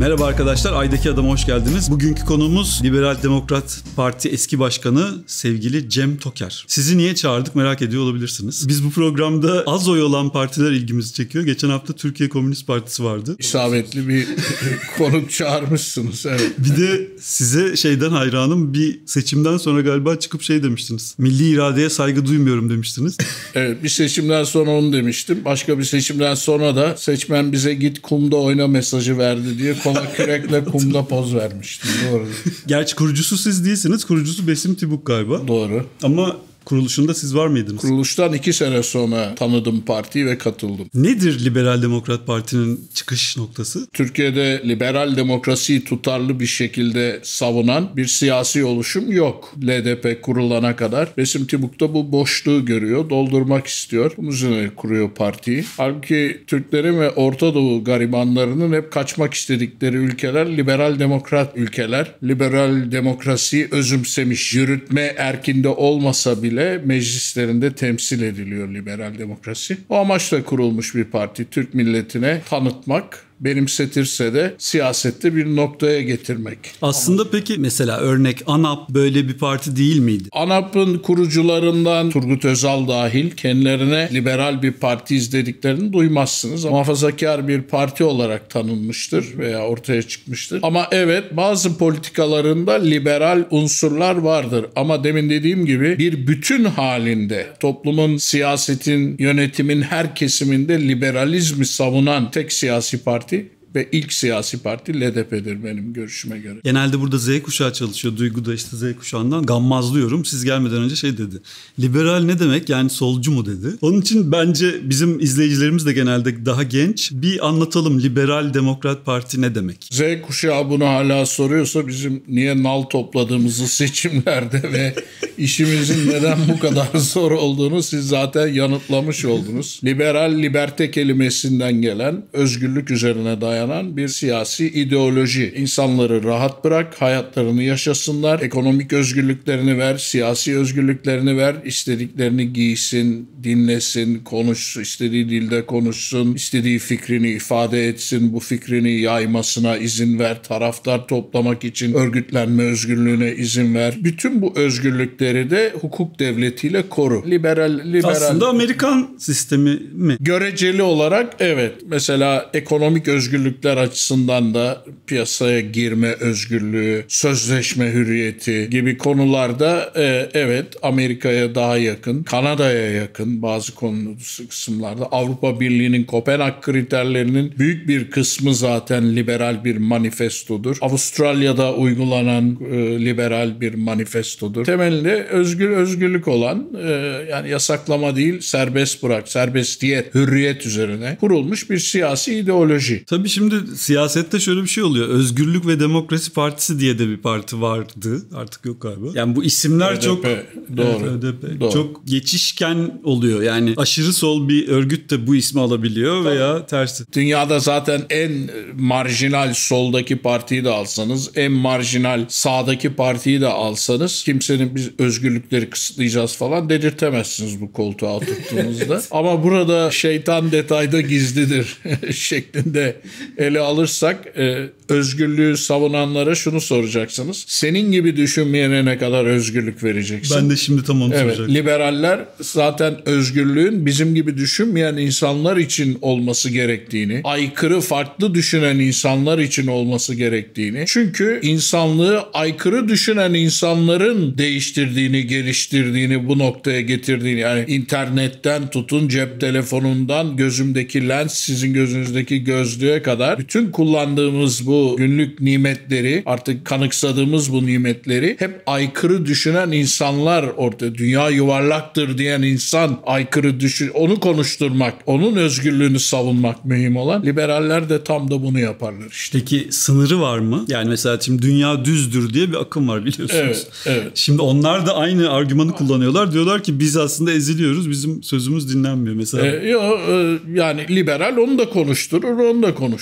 Merhaba arkadaşlar, Ay'daki Adam'a hoş geldiniz. Bugünkü konuğumuz Liberal Demokrat Parti eski başkanı sevgili Cem Toker. Sizi niye çağırdık merak ediyor olabilirsiniz. Biz bu programda az oy olan partiler ilgimizi çekiyor. Geçen hafta Türkiye Komünist Partisi vardı. İsabetli bir konuk çağırmışsınız. Evet. Bir de size şeyden hayranım, bir seçimden sonra galiba çıkıp şey demiştins. Milli iradeye saygı duymuyorum demiştiniz. Evet, bir seçimden sonra onu demiştim. Başka bir seçimden sonra da seçmen bize git kumda oyna mesajı verdi diye kola kürekle kumda poz vermiştim. Doğru. Gerçi kurucusu siz değilsiniz. Kurucusu Besim Tibuk galiba. Doğru. Ama kuruluşunda siz var mıydınız? Kuruluştan 2 sene sonra tanıdım partiyi ve katıldım. Nedir Liberal Demokrat Parti'nin çıkış noktası? Türkiye'de liberal demokrasiyi tutarlı bir şekilde savunan bir siyasi oluşum yok. LDP kurulana kadar. Besim Tibuk da bu boşluğu görüyor, doldurmak istiyor. Bunun üzerine kuruyor partiyi. Halbuki Türklerin ve Orta Doğu garibanlarının hep kaçmak istedikleri ülkeler liberal demokrat ülkeler. Liberal demokrasiyi özümsemiş, yürütme erkinde olmasa bile meclislerinde temsil ediliyor liberal demokrasi. O amaçla kurulmuş bir parti. Türk milletine tanıtmak, benimsetirse de siyasette bir noktaya getirmek. Aslında peki mesela örnek ANAP böyle bir parti değil miydi? ANAP'ın kurucularından Turgut Özal dahil kendilerine liberal bir parti izlediklerini duymazsınız. Muhafazakar bir parti olarak tanınmıştır veya ortaya çıkmıştır. Ama evet, bazı politikalarında liberal unsurlar vardır. Ama demin dediğim gibi bir bütün halinde toplumun, siyasetin, yönetimin her kesiminde liberalizmi savunan tek siyasi parti ve ilk siyasi parti LDP'dir benim görüşüme göre. Genelde burada Z kuşağı çalışıyor. Duygu da işte Z kuşağından gammazlıyorum. Siz gelmeden önce şey dedi. Liberal ne demek? Yani solcu mu dedi. Onun için bence bizim izleyicilerimiz de genelde daha genç. Bir anlatalım Liberal Demokrat Parti ne demek? Z kuşağı bunu hala soruyorsa bizim niye nal topladığımızı seçimlerde ve işimizin neden bu kadar zor olduğunu siz zaten yanıtlamış oldunuz. Liberal, liberte kelimesinden gelen özgürlük üzerine dayanan bir siyasi ideoloji. İnsanları rahat bırak, hayatlarını yaşasınlar, ekonomik özgürlüklerini ver, siyasi özgürlüklerini ver, istediklerini giysin, dinlesin, konuşsun, istediği dilde konuşsun, istediği fikrini ifade etsin, bu fikrini yaymasına izin ver, taraftar toplamak için örgütlenme özgürlüğüne izin ver. Bütün bu özgürlükleri de hukuk devletiyle koru. Liberal. Aslında Amerikan sistemi mi? Göreceli olarak evet. Mesela ekonomik özgürlükler açısından da piyasaya girme özgürlüğü, sözleşme hürriyeti gibi konularda evet Amerika'ya daha yakın, Kanada'ya yakın bazı kısımlarda. Avrupa Birliği'nin Kopenhag kriterlerinin büyük bir kısmı zaten liberal bir manifestodur. Avustralya'da uygulanan liberal bir manifestodur. Temelinde özgürlük olan yani yasaklama değil serbest bırak, serbestiyet, hürriyet üzerine kurulmuş bir siyasi ideoloji. Tabii şimdi siyasette şöyle bir şey oluyor. Özgürlük ve Demokrasi Partisi diye de bir parti vardı. Artık yok galiba. Yani bu isimler ÖDP, çok doğru. ÖDP, doğru. çok geçişken oluyor. Yani aşırı sol bir örgüt de bu ismi alabiliyor veya tersi. Dünyada zaten en marjinal soldaki partiyi de alsanız, en marjinal sağdaki partiyi de alsanız kimsenin biz özgürlükleri kısıtlayacağız falan dedirtemezsiniz bu koltuğa oturttuğunuzda. Ama burada şeytan detayda gizlidir şeklinde ele alırsak özgürlüğü savunanlara şunu soracaksınız. Senin gibi düşünmeyene ne kadar özgürlük vereceksin? Ben de şimdi tam onu soracaktım. Liberaller zaten özgürlüğün bizim gibi düşünmeyen insanlar için olması gerektiğini, aykırı farklı düşünen insanlar için olması gerektiğini, çünkü insanlığı aykırı düşünen insanların değiştirdiğini, geliştirdiğini, bu noktaya getirdiğini, yani internetten tutun cep telefonundan gözümdeki lens, sizin gözünüzdeki gözlüğe kadar bütün kullandığımız bu günlük nimetleri, artık kanıksadığımız bu nimetleri hep aykırı düşünen insanlar orada. Dünya yuvarlaktır diyen insan aykırı onu konuşturmak, onun özgürlüğünü savunmak mühim olan. Liberaller de tam da bunu yaparlar işte. Peki sınırı var mı? Yani mesela şimdi dünya düzdür diye bir akım var biliyorsunuz. Evet. Şimdi onlar da aynı argümanı kullanıyorlar. Diyorlar ki biz aslında eziliyoruz. Bizim sözümüz dinlenmiyor mesela. Yani liberal onu da konuşturur, onu da konuşturur.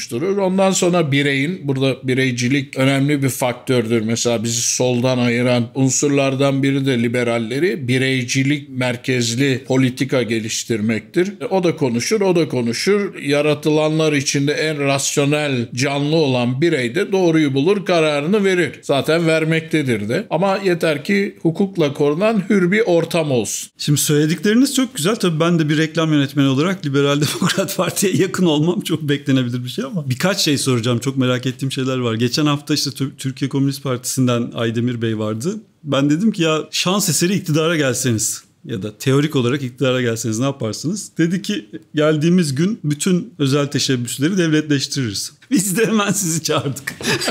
oluşturur. Ondan sonra bireyin, burada bireycilik önemli bir faktördür. Mesela bizi soldan ayıran unsurlardan biri de liberalleri bireycilik merkezli politika geliştirmektir. O da konuşur. Yaratılanlar içinde en rasyonel, canlı olan birey de doğruyu bulur, kararını verir. Zaten vermektedir de. Ama yeter ki hukukla korunan hür bir ortam olsun. Şimdi söyledikleriniz çok güzel. Tabii ben de bir reklam yönetmeni olarak Liberal Demokrat Parti'ye yakın olmam çok beklenebilir bir şey ama birkaç şey soracağım. Çok merak ettiğim şeyler var. Geçen hafta işte Türkiye Komünist Partisi'nden Aydemir Bey vardı. Ben dedim ki ya şans eseri iktidara gelseniz ya da teorik olarak iktidara gelseniz ne yaparsınız? Dedi ki geldiğimiz gün bütün özel teşebbüsleri devletleştiririz. Biz de hemen sizi çağırdık.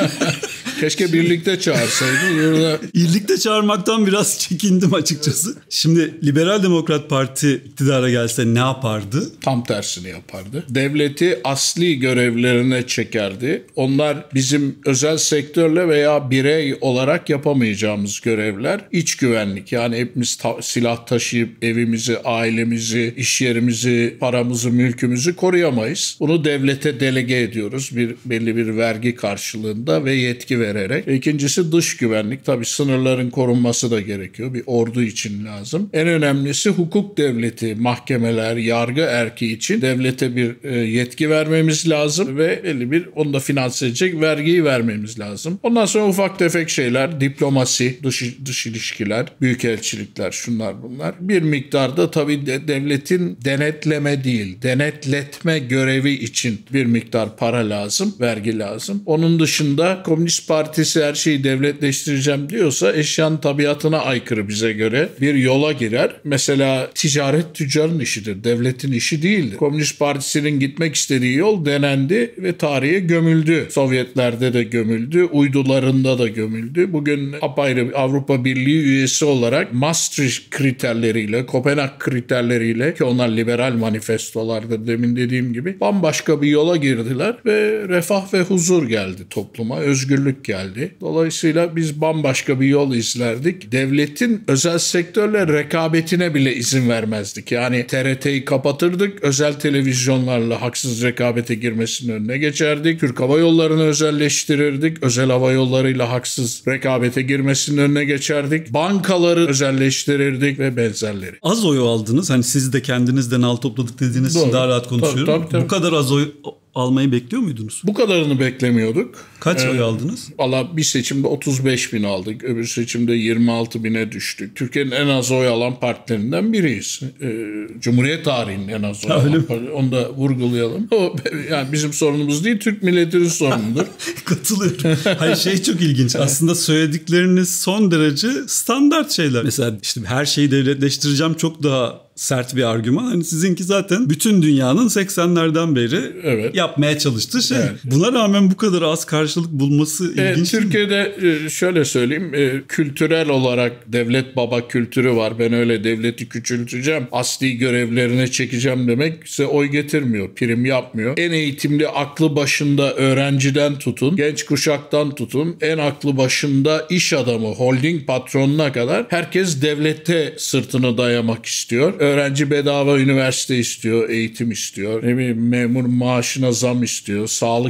Keşke birlikte çağırsaydın. Birlikte çağırmaktan biraz çekindim açıkçası. Şimdi Liberal Demokrat Parti iktidara gelse ne yapardı? Tam tersini yapardı. Devleti asli görevlerine çekerdi. Onlar bizim özel sektörle veya birey olarak yapamayacağımız görevler. İç güvenlik, yani hepimiz silah taşıyıp evimizi, ailemizi, iş yerimizi, paramızı, mülkümüzü koruyamayız. Bunu devlete delege ediyoruz. Belli bir vergi karşılığında ve yetki vererek. İkincisi dış güvenlik. Tabii sınırların korunması da gerekiyor. Bir ordu için lazım. En önemlisi hukuk devleti, mahkemeler, yargı erki için devlete bir yetki vermemiz lazım ve belli bir onu da finanse edecek vergiyi vermemiz lazım. Ondan sonra ufak tefek şeyler, diplomasi, dış ilişkiler, büyükelçilikler, şunlar bunlar. Bir miktarda tabii devletin denetleme değil, denetletme görevi için bir miktar para lazım, vergi lazım. Onun dışında Komünist Partisi her şeyi devletleştireceğim diyorsa eşyanın tabiatına aykırı bize göre bir yola girer. Mesela ticaret tüccarın işidir, devletin işi değildir. Komünist Partisi'nin gitmek istediği yol denendi ve tarihe gömüldü. Sovyetlerde de gömüldü, uydularında da gömüldü. Bugün apayrı Avrupa Birliği üyesi olarak Maastricht kriterleriyle, Kopenhag kriterleriyle, ki onlar liberal manifestolardır demin dediğim gibi, bambaşka bir yola girdiler ve refah ve huzur geldi topluma, özgürlük geldi. Dolayısıyla biz bambaşka bir yol izlerdik. Devletin özel sektörle rekabetine bile izin vermezdik. Yani TRT'yi kapatırdık, özel televizyonlarla haksız rekabete girmesinin önüne geçerdik. Türk Hava Yolları'nı özelleştirirdik, özel hava yollarıyla haksız rekabete girmesinin önüne geçerdik. Bankaları özelleştirirdik ve benzerleri. Az oy aldınız. Hani siz de kendinizden al topladık dediğiniz için daha rahat konuşuyorum. Tabii. Bu kadar az oy almayı bekliyor muydunuz? Bu kadarını beklemiyorduk. Kaç oy aldınız? Valla bir seçimde 35 bin aldık. Öbür seçimde 26 bine düştük. Türkiye'nin en az oy alan partilerinden biriyiz. Cumhuriyet tarihinin en az oy alan partisi. Onu da vurgulayalım. O yani bizim sorunumuz değil, Türk milletinin sorunudur. Katılıyorum. Hayır, çok ilginç. Aslında söyledikleriniz son derece standart şeyler. Mesela işte her şeyi devletleştireceğim çok daha sert bir argüman. Hani sizinki zaten bütün dünyanın 80'lerden beri yapmaya çalıştığı şey. Evet. Buna rağmen bu kadar az karşılık bulması ilginç. Türkiye'de şöyle söyleyeyim, kültürel olarak devlet baba kültürü var. Ben öyle devleti küçülteceğim, asli görevlerine çekeceğim demek size oy getirmiyor, prim yapmıyor. En eğitimli, aklı başında öğrenciden tutun, genç kuşaktan tutun, en aklı başında iş adamı, holding patronuna kadar herkes devlete sırtını dayamak istiyor. Öğrenci bedava üniversite istiyor, eğitim istiyor. Ne bileyim, memur maaşına zam istiyor. Sağlık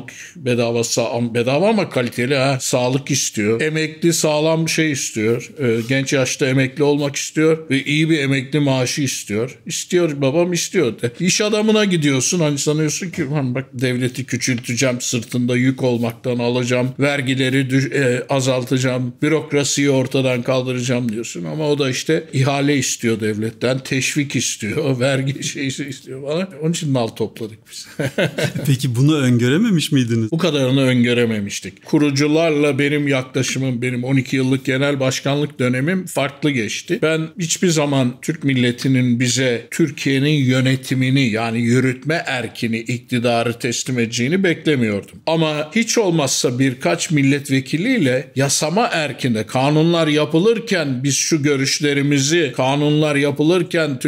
bedava ama kaliteli sağlık istiyor. Emekli sağlam bir şey istiyor. Genç yaşta emekli olmak istiyor ve iyi bir emekli maaşı istiyor. İstiyor babam, istiyor. İş adamına gidiyorsun, hani sanıyorsun ki bak devleti küçülteceğim, sırtında yük olmaktan alacağım, vergileri azaltacağım, bürokrasiyi ortadan kaldıracağım diyorsun ama o da işte ihale istiyor devletten, teşvik istiyor, vergi şeysi istiyor falan. Onun için nal topladık biz. Peki bunu öngörememiş miydiniz? Bu kadarını öngörememiştik. Kurucularla benim yaklaşımım, benim 12 yıllık genel başkanlık dönemim farklı geçti. Ben hiçbir zaman Türk milletinin bize Türkiye'nin yönetimini, yani yürütme erkini, iktidarı teslim edeceğini beklemiyordum. Ama hiç olmazsa birkaç milletvekiliyle yasama erkinde, kanunlar yapılırken biz şu görüşlerimizi, kanunlar yapılırken Türk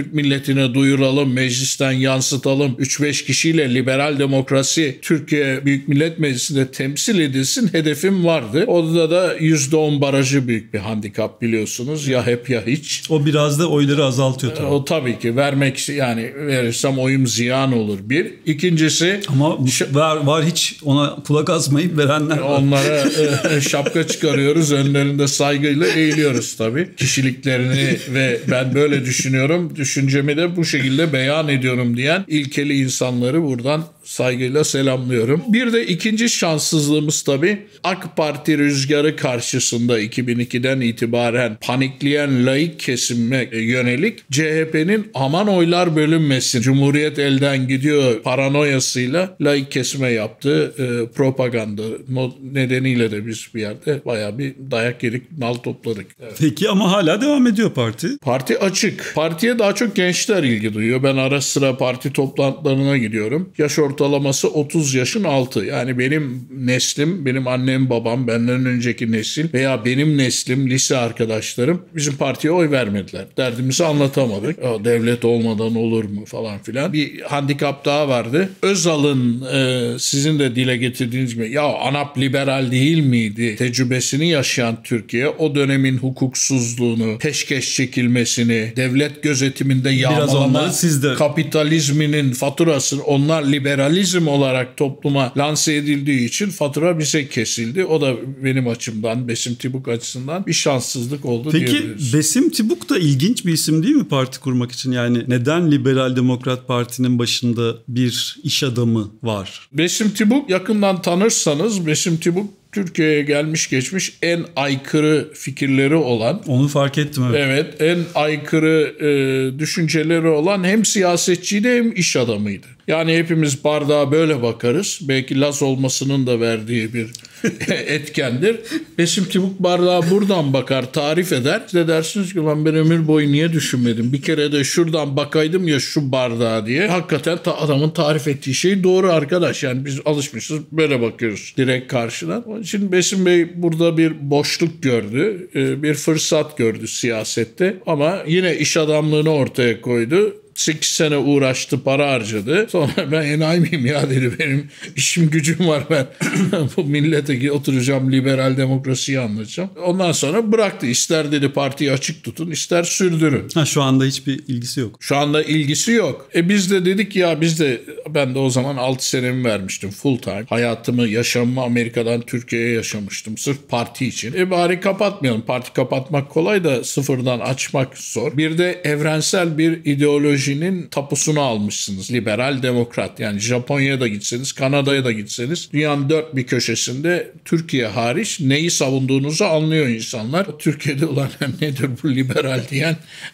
Türk milletine duyuralım, meclisten yansıtalım, 3-5 kişiyle liberal demokrasi Türkiye Büyük Millet Meclisi'nde temsil edilsin hedefim vardı. Orada da %10 barajı büyük bir handikap biliyorsunuz. Ya hep ya hiç. O biraz da oyları azaltıyor tabii. O tabii ki vermek, yani verirsem oyum ziyan olur bir. İkincisi ama var hiç ona kulak asmayıp verenler var. Onlara şapka çıkarıyoruz. Önlerinde saygıyla eğiliyoruz tabii. Kişiliklerini ve ben böyle düşünüyorum, düşüncemi de bu şekilde beyan ediyorum diyen ilkeli insanları buradan saygıyla selamlıyorum. Bir de ikinci şanssızlığımız tabii AK Parti rüzgarı karşısında 2002'den itibaren panikleyen laik kesime yönelik CHP'nin aman oylar bölünmesin, Cumhuriyet elden gidiyor paranoyasıyla laik kesime yaptığı propaganda nedeniyle de biz bir yerde bayağı bir dayak yedik, nal topladık. Evet. Peki ama hala devam ediyor parti. Parti açık. Partiye daha çok gençler ilgi duyuyor. Ben ara sıra parti toplantılarına gidiyorum. Yaş ortalaması 30 yaşın altı. Yani benim neslim, benim annem babam, benden önceki nesil veya benim neslim, lise arkadaşlarım bizim partiye oy vermediler. Derdimizi anlatamadık. Devlet olmadan olur mu falan filan. Bir handikap daha vardı. Özal'ın sizin de dile getirdiğiniz gibi ya ANAP liberal değil miydi tecrübesini yaşayan Türkiye o dönemin hukuksuzluğunu, peşkeş çekilmesini, devlet gözetiminde yağmalama, kapitalizminin faturasını onlar liberalizm olarak topluma lanse edildiği için fatura bize kesildi. O da benim açımdan, Besim Tibuk açısından bir şanssızlık oldu diyebiliriz. Peki Besim Tibuk da ilginç bir isim değil mi parti kurmak için? Yani neden Liberal Demokrat Parti'nin başında bir iş adamı var? Besim Tibuk yakından tanırsanız Besim Tibuk Türkiye'ye gelmiş geçmiş en aykırı fikirleri olan. Onu fark ettim. Evet, en aykırı düşünceleri olan hem siyasetçiydi hem iş adamıydı. Yani hepimiz bardağa böyle bakarız. Belki Laz olmasının da verdiği bir etkendir. Besim Tibuk bardağa buradan bakar, tarif eder. Size dersiniz ki ben ömür boyu niye düşünmedim? Bir kere de şuradan bakaydım ya şu bardağa diye. Hakikaten adamın tarif ettiği şey doğru arkadaş. Yani biz alışmışız böyle bakıyoruz direkt karşıdan. Onun için Besim Bey burada bir boşluk gördü. Bir fırsat gördü siyasette. Ama yine iş adamlığını ortaya koydu. 8 sene uğraştı, para harcadı. Sonra ben enayi miyim ya dedi, benim işim gücüm var, ben bu millete oturacağım, liberal demokrasiyi anlatacağım. Ondan sonra bıraktı. İster dedi partiyi açık tutun, ister sürdürün. Şu anda hiçbir ilgisi yok. Şu anda ilgisi yok. Biz de dedik ya ben de o zaman 6 senemi vermiştim full time. Hayatımı, yaşamımı Amerika'dan Türkiye'ye yaşamıştım sırf parti için. Bari kapatmayalım. Parti kapatmak kolay da sıfırdan açmak zor. Bir de evrensel bir ideoloji tapusunu almışsınız. Liberal demokrat. Yani Japonya'ya da gitseniz, Kanada'ya da gitseniz dünyanın dört bir köşesinde Türkiye hariç neyi savunduğunuzu anlıyor insanlar. Türkiye'de ulan nedir bu liberal diyen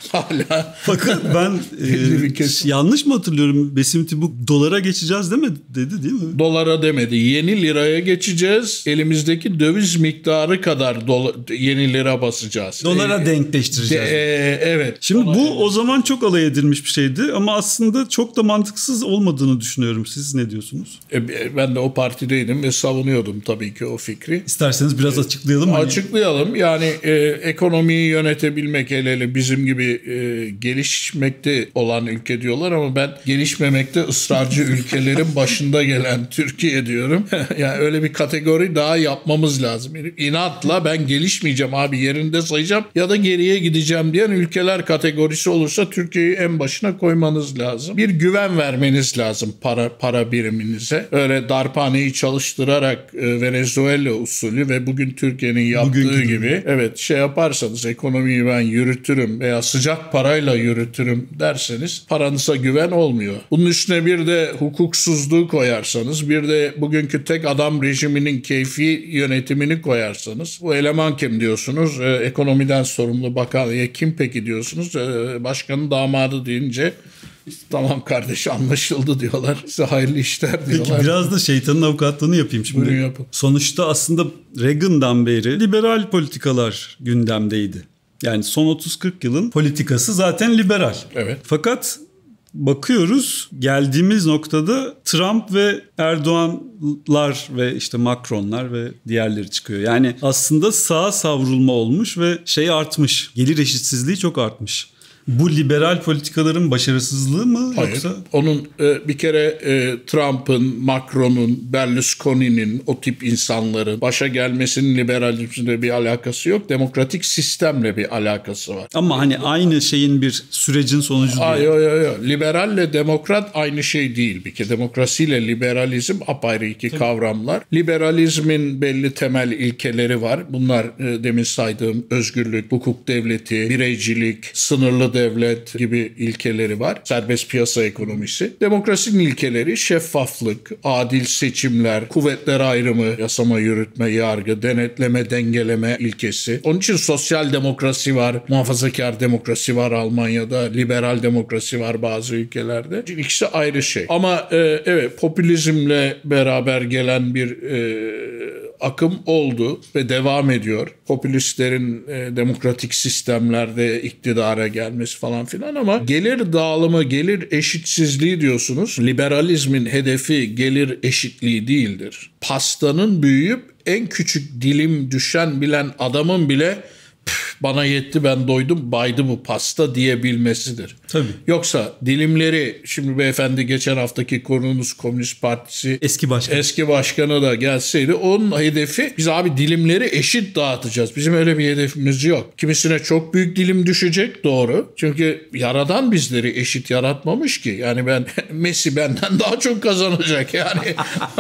hala. Fakat ben yanlış mı hatırlıyorum? Besim Tibuk dolara geçeceğiz dedi değil mi? Dolara demedi. Yeni liraya geçeceğiz. Elimizdeki döviz miktarı kadar yeni lira basacağız. Dolara denkleştireceğiz. Evet. Şimdi bu o zaman çok alay edilmiş bir şeydi ama aslında çok da mantıksız olmadığını düşünüyorum. Siz ne diyorsunuz? Ben de o partideydim ve savunuyordum tabii ki o fikri. İsterseniz biraz açıklayalım mı? Açıklayalım. Yani ekonomiyi yönetebilmek, hele bizim gibi gelişmekte olan ülke diyorlar ama ben gelişmemekte ısrarcı ülkelerin başında gelen Türkiye diyorum. Yani öyle bir kategori daha yapmamız lazım. İnatla ben gelişmeyeceğim abi, yerinde sayacağım ya da geriye gideceğim diyen ülkeler kategorisi olursa Türkiye'yi en başına koymanız lazım. Bir güven vermeniz lazım para biriminize. Öyle darphaneyi çalıştırarak Venezuela usulü ve bugün Türkiye'nin yaptığı gibi evet yaparsanız, ekonomiyi ben yürütürüm veya sıcak parayla yürütürüm derseniz paranıza güven olmuyor. Bunun üstüne bir de hukuksuzluğu koyarsanız, bir de bugünkü tek adam rejiminin keyfi yönetimini koyarsanız, bu eleman kim diyorsunuz? Ekonomiden sorumlu bakan kim peki diyorsunuz? Başkanın damadı deyince tamam kardeş anlaşıldı diyorlar. Size hayırlı işler diyorlar. Peki biraz da şeytanın avukatlığını yapayım şimdi. Buyurun yapın. Sonuçta aslında Reagan'dan beri liberal politikalar gündemdeydi. Yani son 30-40 yılın politikası zaten liberal. Evet. Fakat bakıyoruz geldiğimiz noktada Trump ve Erdoğanlar ve işte Macronlar ve diğerleri çıkıyor. Yani aslında sağa savrulma olmuş ve artmış. Gelir eşitsizliği çok artmış. Bu liberal politikaların başarısızlığı mı? Hayır. Yoksa? Onun bir kere Trump'ın, Macron'un, Berlusconi'nin, o tip insanların başa gelmesinin liberalizmle bir alakası yok. Demokratik sistemle bir alakası var. Ama hani aynı şeyin bir sürecin sonucu değil. Yok. Liberalle demokrat aynı şey değil. Bir kere demokrasiyle liberalizm apayrı iki kavramlar. Liberalizmin belli temel ilkeleri var. Bunlar demin saydığım özgürlük, hukuk devleti, bireycilik, sınırlı devlet gibi ilkeleri var. Serbest piyasa ekonomisi. Demokrasinin ilkeleri şeffaflık, adil seçimler, kuvvetler ayrımı, yasama, yürütme, yargı, denetleme, dengeleme ilkesi. Onun için sosyal demokrasi var, muhafazakar demokrasi var Almanya'da, liberal demokrasi var bazı ülkelerde. İkisi ayrı şey. Ama evet, popülizmle beraber gelen bir akım oldu ve devam ediyor. Popülistlerin demokratik sistemlerde iktidara gelmesi falan filan, ama gelir dağılımı, gelir eşitsizliği diyorsunuz. Liberalizmin hedefi gelir eşitliği değildir. Pastanın büyüyüp en küçük dilim düşen bilen adamın bile bana yetti, ben doydum, baydı bu pasta diyebilmesidir. Tabii. Yoksa dilimleri, şimdi beyefendi geçen haftaki konumuz Komünist Partisi eski başkanı da gelseydi, onun hedefi biz abi dilimleri eşit dağıtacağız. Bizim öyle bir hedefimiz yok. Kimisine çok büyük dilim düşecek, doğru. Çünkü Yaradan bizleri eşit yaratmamış ki. Yani Messi benden daha çok kazanacak yani.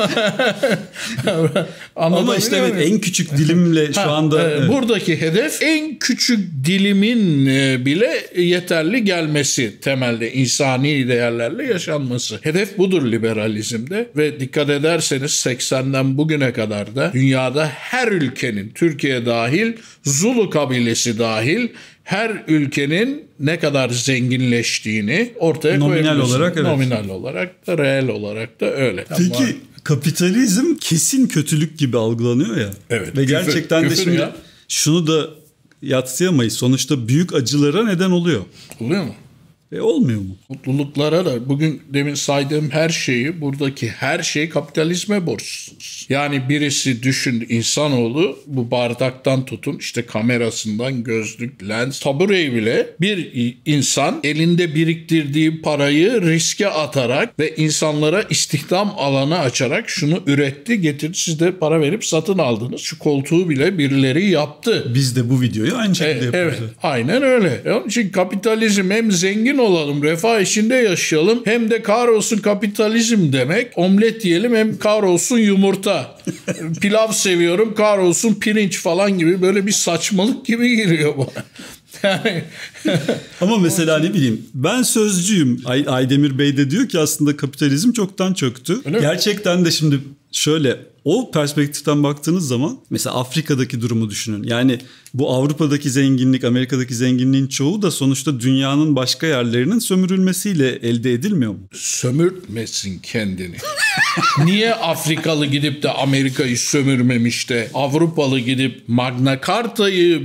Ama işte evet, en küçük dilimle şu anda buradaki hedef en küçük dilimin bile yeterli gelmesi, temelde insani değerlerle yaşanması. Hedef budur liberalizmde ve dikkat ederseniz 80'den bugüne kadar da dünyada her ülkenin, Türkiye dahil, Zulu kabilesi dahil, her ülkenin ne kadar zenginleştiğini ortaya koyabilirsiniz. Nominal olarak evet. Nominal olarak da, reel olarak da öyle. Peki kapitalizm kesin kötülük gibi algılanıyor ya. Evet. Ve gerçekten de şimdi şunu da yadsıyamayız. Sonuçta büyük acılara neden oluyor. Oluyor mu? Olmuyor mu? Mutluluklara da, bugün demin saydığım her şeyi, buradaki her şey kapitalizme borçsuz. Yani birisi düşün, insanoğlu, bu bardaktan tutun işte kamerasından gözlük, lens, tabureyi bile bir insan elinde biriktirdiği parayı riske atarak ve insanlara istihdam alanı açarak şunu üretti, getirdi, siz de para verip satın aldınız. Şu koltuğu bile birileri yaptı. Biz de bu videoyu aynı şekilde yapıyoruz. Evet, aynen öyle. Onun için kapitalizm hem zengin olalım, refah içinde yaşayalım, hem de kahrolsun kapitalizm demek. Omlet yiyelim, hem kahrolsun yumurta. Pilav seviyorum, kahrolsun pirinç falan gibi, böyle bir saçmalık gibi geliyor bana. Yani ama mesela ne bileyim, ben sözcüyüm. Aydemir Bey de diyor ki aslında kapitalizm çoktan çöktü. Gerçekten de şimdi şöyle, o perspektiften baktığınız zaman mesela Afrika'daki durumu düşünün. Yani bu Avrupa'daki zenginlik, Amerika'daki zenginliğin çoğu da sonuçta dünyanın başka yerlerinin sömürülmesiyle elde edilmiyor mu? Sömürtmesin kendini. Niye Afrikalı gidip de Amerika'yı sömürmemiş de Avrupalı gidip Magna Carta'yı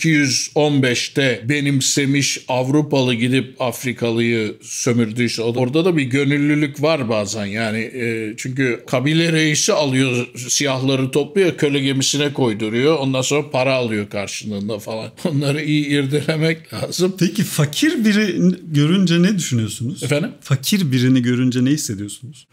1215'te benimsemiş, Avrupalı gidip Afrikalıyı sömürdüyse, orada da bir gönüllülük var bazen yani. Çünkü kabile reisi alıyor, siyahları topluyor, köle gemisine koyduruyor, ondan sonra para alıyor karşılığında falan. Onları iyi irdelemek lazım. Peki fakir biri görünce ne düşünüyorsunuz? Efendim? Fakir birini görünce ne hissediyorsunuz?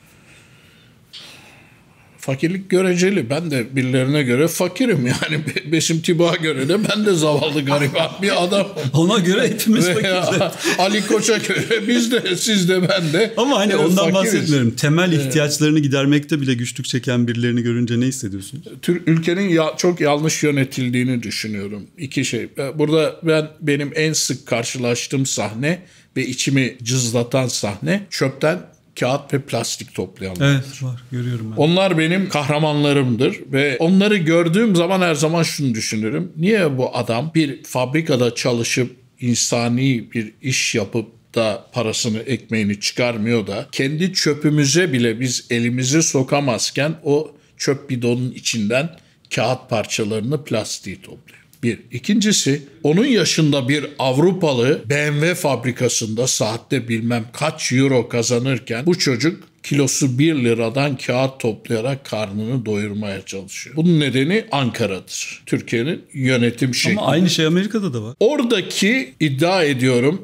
Fakirlik göreceli. Ben de birilerine göre fakirim. Yani Besim Tibak'a göre de ben de zavallı gariban bir adamım. Ona göre hepimiz fakiriz. Ali Koç'a göre biz de, siz de, ben de. Ama hani ondan fakiriz. bahsetmiyorum. Temel ihtiyaçlarını gidermekte bile güçlük çeken birilerini görünce ne hissediyorsunuz? Ülkenin çok yanlış yönetildiğini düşünüyorum. İki şey. Burada benim en sık karşılaştığım sahne ve içimi cızlatan sahne, çöpten kağıt ve plastik toplayanlar. Evet, var, görüyorum ben. Onlar benim kahramanlarımdır ve onları gördüğüm zaman her zaman şunu düşünürüm. Niye bu adam bir fabrikada çalışıp insani bir iş yapıp da parasını, ekmeğini çıkarmıyor da kendi çöpümüze bile biz elimizi sokamazken o çöp bidonun içinden kağıt parçalarını, plastiği topluyor. Bir. İkincisi, onun yaşında bir Avrupalı BMW fabrikasında saatte bilmem kaç euro kazanırken bu çocuk kilosu 1 liradan kağıt toplayarak karnını doyurmaya çalışıyor. Bunun nedeni Ankara'dır. Türkiye'nin yönetim şekli. Ama aynı şey Amerika'da da var. Oradaki iddia ediyorum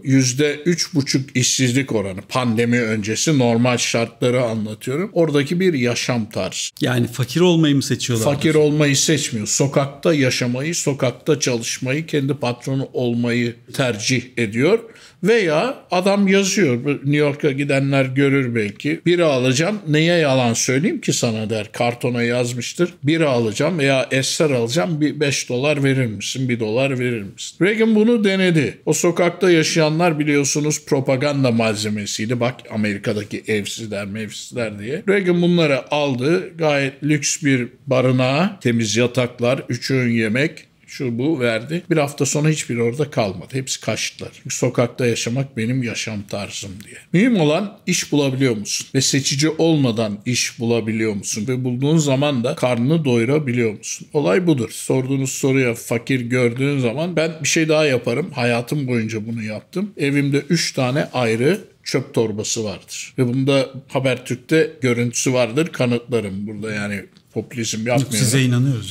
%3,5 işsizlik oranı. Pandemi öncesi normal şartları anlatıyorum. Oradaki bir yaşam tarzı. Yani fakir olmayı mı seçiyorlar? Fakir olmayı seçmiyor. Sokakta yaşamayı, sokakta çalışmayı, kendi patronu olmayı tercih ediyor. Veya adam yazıyor. New York'a gidenler görür belki. Bira alacağım. Neye yalan söyleyeyim ki sana der. Kartona yazmıştır. Bira alacağım veya ester alacağım. Bir $5 verir misin? $1 verir misin? Reagan bunu denedi. O sokakta yaşayanlar biliyorsunuz propaganda malzemesiydi. Bak Amerika'daki evsizler mevsizler diye. Reagan bunları aldı. Gayet lüks bir barınağa, temiz yataklar, 3 öğün yemek, şu bu verdi. Bir hafta sonra hiçbiri orada kalmadı. Hepsi kaçtılar. Çünkü sokakta yaşamak benim yaşam tarzım diye. Mühim olan iş bulabiliyor musun? Ve seçici olmadan iş bulabiliyor musun? Ve bulduğun zaman da karnını doyurabiliyor musun? Olay budur. Sorduğunuz soruya fakir gördüğün zaman ben bir şey daha yaparım. Hayatım boyunca bunu yaptım. Evimde 3 tane ayrı çöp torbası vardır. Ve bunda Habertürk'te görüntüsü vardır. Kanıtlarım burada, yani popülizm yapmıyorum. Size inanıyoruz.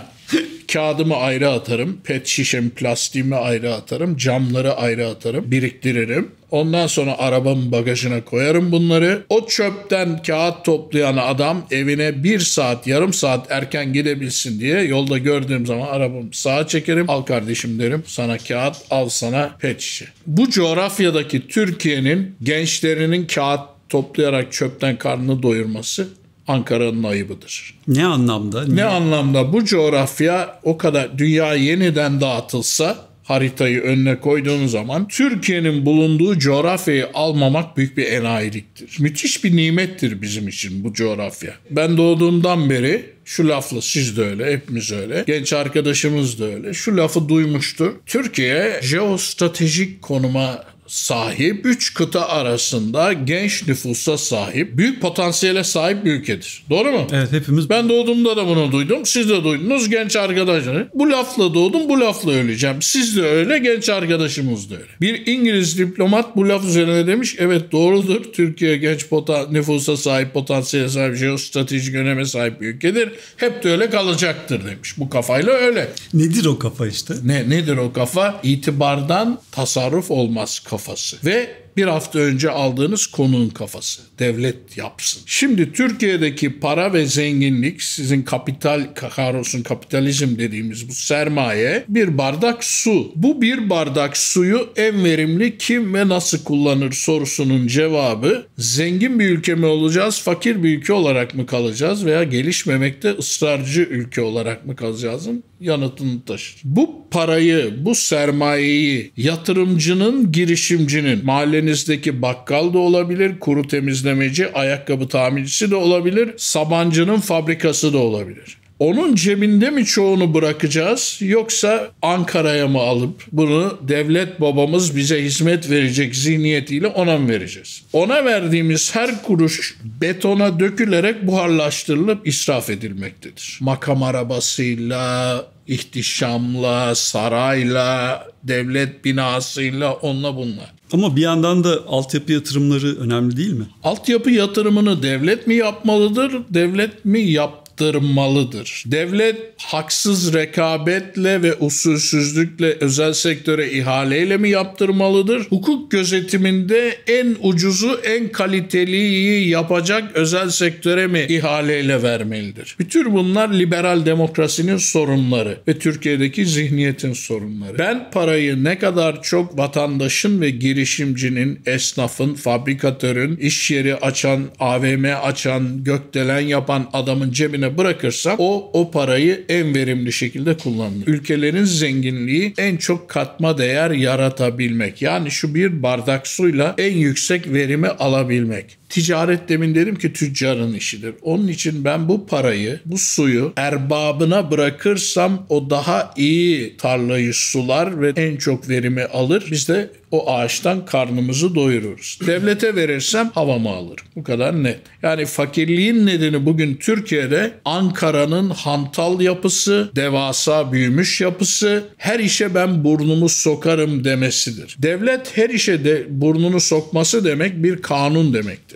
Kağıdımı ayrı atarım, pet şişemi, plastiğimi ayrı atarım, camları ayrı atarım, biriktiririm. Ondan sonra arabamın bagajına koyarım bunları. O çöpten kağıt toplayan adam evine 1 saat, yarım saat erken gidebilsin diye yolda gördüğüm zaman arabamı sağa çekerim. Al kardeşim derim, sana kağıt, al sana pet şişe. Bu coğrafyadaki Türkiye'nin gençlerinin kağıt toplayarak çöpten karnını doyurması Ankara'nın ayıbıdır. Ne anlamda? Ne anlamda? Bu coğrafya o kadar, dünya yeniden dağıtılsa, haritayı önüne koyduğun zaman Türkiye'nin bulunduğu coğrafyayı almamak büyük bir enayiliktir. Müthiş bir nimettir bizim için bu coğrafya. Ben doğduğumdan beri şu lafla, siz de öyle, hepimiz öyle, genç arkadaşımız da öyle, şu lafı duymuştur. Türkiye jeostratejik konuma sahip, 3 kıta arasında genç nüfusa sahip, büyük potansiyele sahip bir ülkedir. Doğru mu? Evet, hepimiz. Ben doğduğumda da bunu duydum. Siz de duydunuz genç arkadaşlar. Bu lafla doğdum, bu lafla öleceğim. Siz de öyle, genç arkadaşımız da öyle. Bir İngiliz diplomat bu laf üzerine demiş, evet doğrudur. Türkiye genç nüfusa sahip, potansiyele sahip, jeostratejik öneme sahip bir ülkedir. Hep de öyle kalacaktır demiş. Bu kafayla öyle. Nedir o kafa işte? Nedir o kafa? İtibardan tasarruf olmaz kafası. Ve bir hafta önce aldığınız konunun kafası. Devlet yapsın. Şimdi Türkiye'deki para ve zenginlik, sizin kahrolsun kapitalizm dediğimiz bu sermaye, bir bardak su. Bu bir bardak suyu en verimli kim ve nasıl kullanır sorusunun cevabı, zengin bir ülke mi olacağız, fakir bir ülke olarak mı kalacağız veya gelişmemekte ısrarcı ülke olarak mı kalacağızın yanıtını taşır. Bu parayı, bu sermayeyi yatırımcının, girişimcinin, mahallenizdeki bakkal da olabilir, kuru temizlemeci, ayakkabı tamircisi de olabilir, Sabancı'nın fabrikası da olabilir. Onun cebinde mi çoğunu bırakacağız, yoksa Ankara'ya mı alıp bunu devlet babamız bize hizmet verecek zihniyetiyle ona mı vereceğiz? Ona verdiğimiz her kuruş betona dökülerek buharlaştırılıp israf edilmektedir. Makam arabasıyla, ihtişamla, sarayla, devlet binasıyla, onunla bunla. Ama bir yandan da altyapı yatırımları önemli değil mi? Altyapı yatırımını devlet mi yapmalıdır, devlet mi yaptırmalıdır? Devlet haksız rekabetle ve usulsüzlükle özel sektöre ihaleyle mi yaptırmalıdır? Hukuk gözetiminde en ucuzu, en kaliteliyi yapacak özel sektöre mi ihaleyle vermelidir? Bütün bunlar liberal demokrasinin sorunları ve Türkiye'deki zihniyetin sorunları. Ben parayı ne kadar çok vatandaşın ve girişimcinin, esnafın, fabrikatörün, iş yeri açan, AVM açan, gökdelen yapan adamın cebine bırakırsam o parayı en verimli şekilde kullanır. Ülkelerin zenginliği en çok katma değer yaratabilmek. Yani şu bir bardak suyla en yüksek verimi alabilmek. Ticaret, demin dedim ki, tüccarın işidir. Onun için ben bu parayı, bu suyu erbabına bırakırsam o daha iyi tarlayı sular ve en çok verimi alır. Biz de o ağaçtan karnımızı doyururuz. Devlete verirsem havamı alırım. Bu kadar net. Yani fakirliğin nedeni bugün Türkiye'de Ankara'nın hantal yapısı, devasa büyümüş yapısı, her işe ben burnumu sokarım demesidir. Devlet her işe de burnunu sokması demek bir kanun demektir.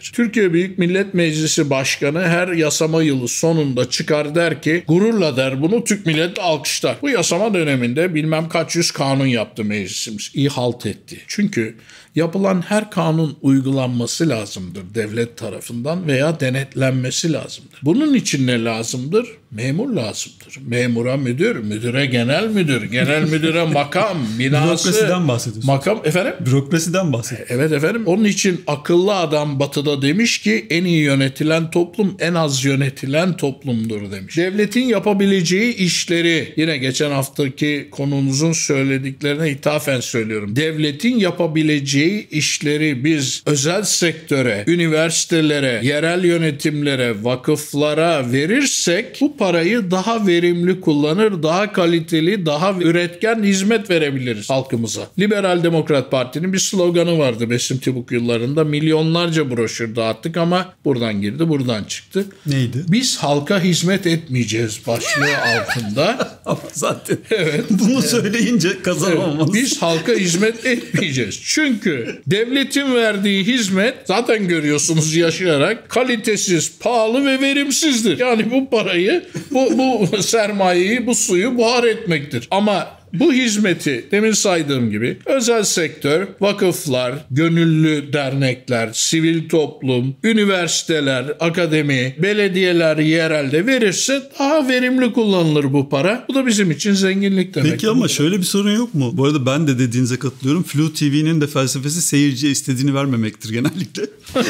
Türkiye Büyük Millet Meclisi Başkanı her yasama yılı sonunda çıkar der ki, gururla der bunu, Türk milleti alkışlar. Bu yasama döneminde bilmem kaç yüz kanun yaptı meclisimiz. İyi halt etti. Çünkü yapılan her kanun uygulanması lazımdır devlet tarafından veya denetlenmesi lazımdır. Bunun için ne lazımdır? Memur lazımdır. Memura müdür, müdüre genel müdür, genel müdüre makam, binası. Bürokrasiden bahsediyorsun. Makam efendim? Bürokrasiden bahsediyorsun. Evet efendim. Onun için akıllı adam Batı'da demiş ki en iyi yönetilen toplum en az yönetilen toplumdur demiş. Devletin yapabileceği işleri, yine geçen haftaki konumuzun söylediklerine ithafen söylüyorum. Devletin yapabileceği işleri biz özel sektöre, üniversitelere, yerel yönetimlere, vakıflara verirsek bu parayı daha verimli kullanır, daha kaliteli, daha üretken hizmet verebiliriz halkımıza. Liberal Demokrat Parti'nin bir sloganı vardı Besim Tibuk yıllarında. Milyonlarca broşür dağıttık ama buradan girdi, buradan çıktı. Neydi? Biz halka hizmet etmeyeceğiz başlığı altında. Ama zaten evet. Bunu söyleyince kazanamamız. Biz halka hizmet etmeyeceğiz. Çünkü devletin verdiği hizmet zaten görüyorsunuz yaşayarak kalitesiz, pahalı ve verimsizdir. Yani bu parayı, bu sermayeyi, bu suyu buhar etmektir. Ama bu hizmeti demin saydığım gibi özel sektör, vakıflar, gönüllü dernekler, sivil toplum, üniversiteler, akademi, belediyeler yerelde verirse daha verimli kullanılır bu para. Bu da bizim için zenginlik demek. Peki ama şöyle bir sorun yok mu? Bu arada ben de dediğinize katılıyorum. Flu TV'nin de felsefesi seyirciye istediğini vermemektir genellikle.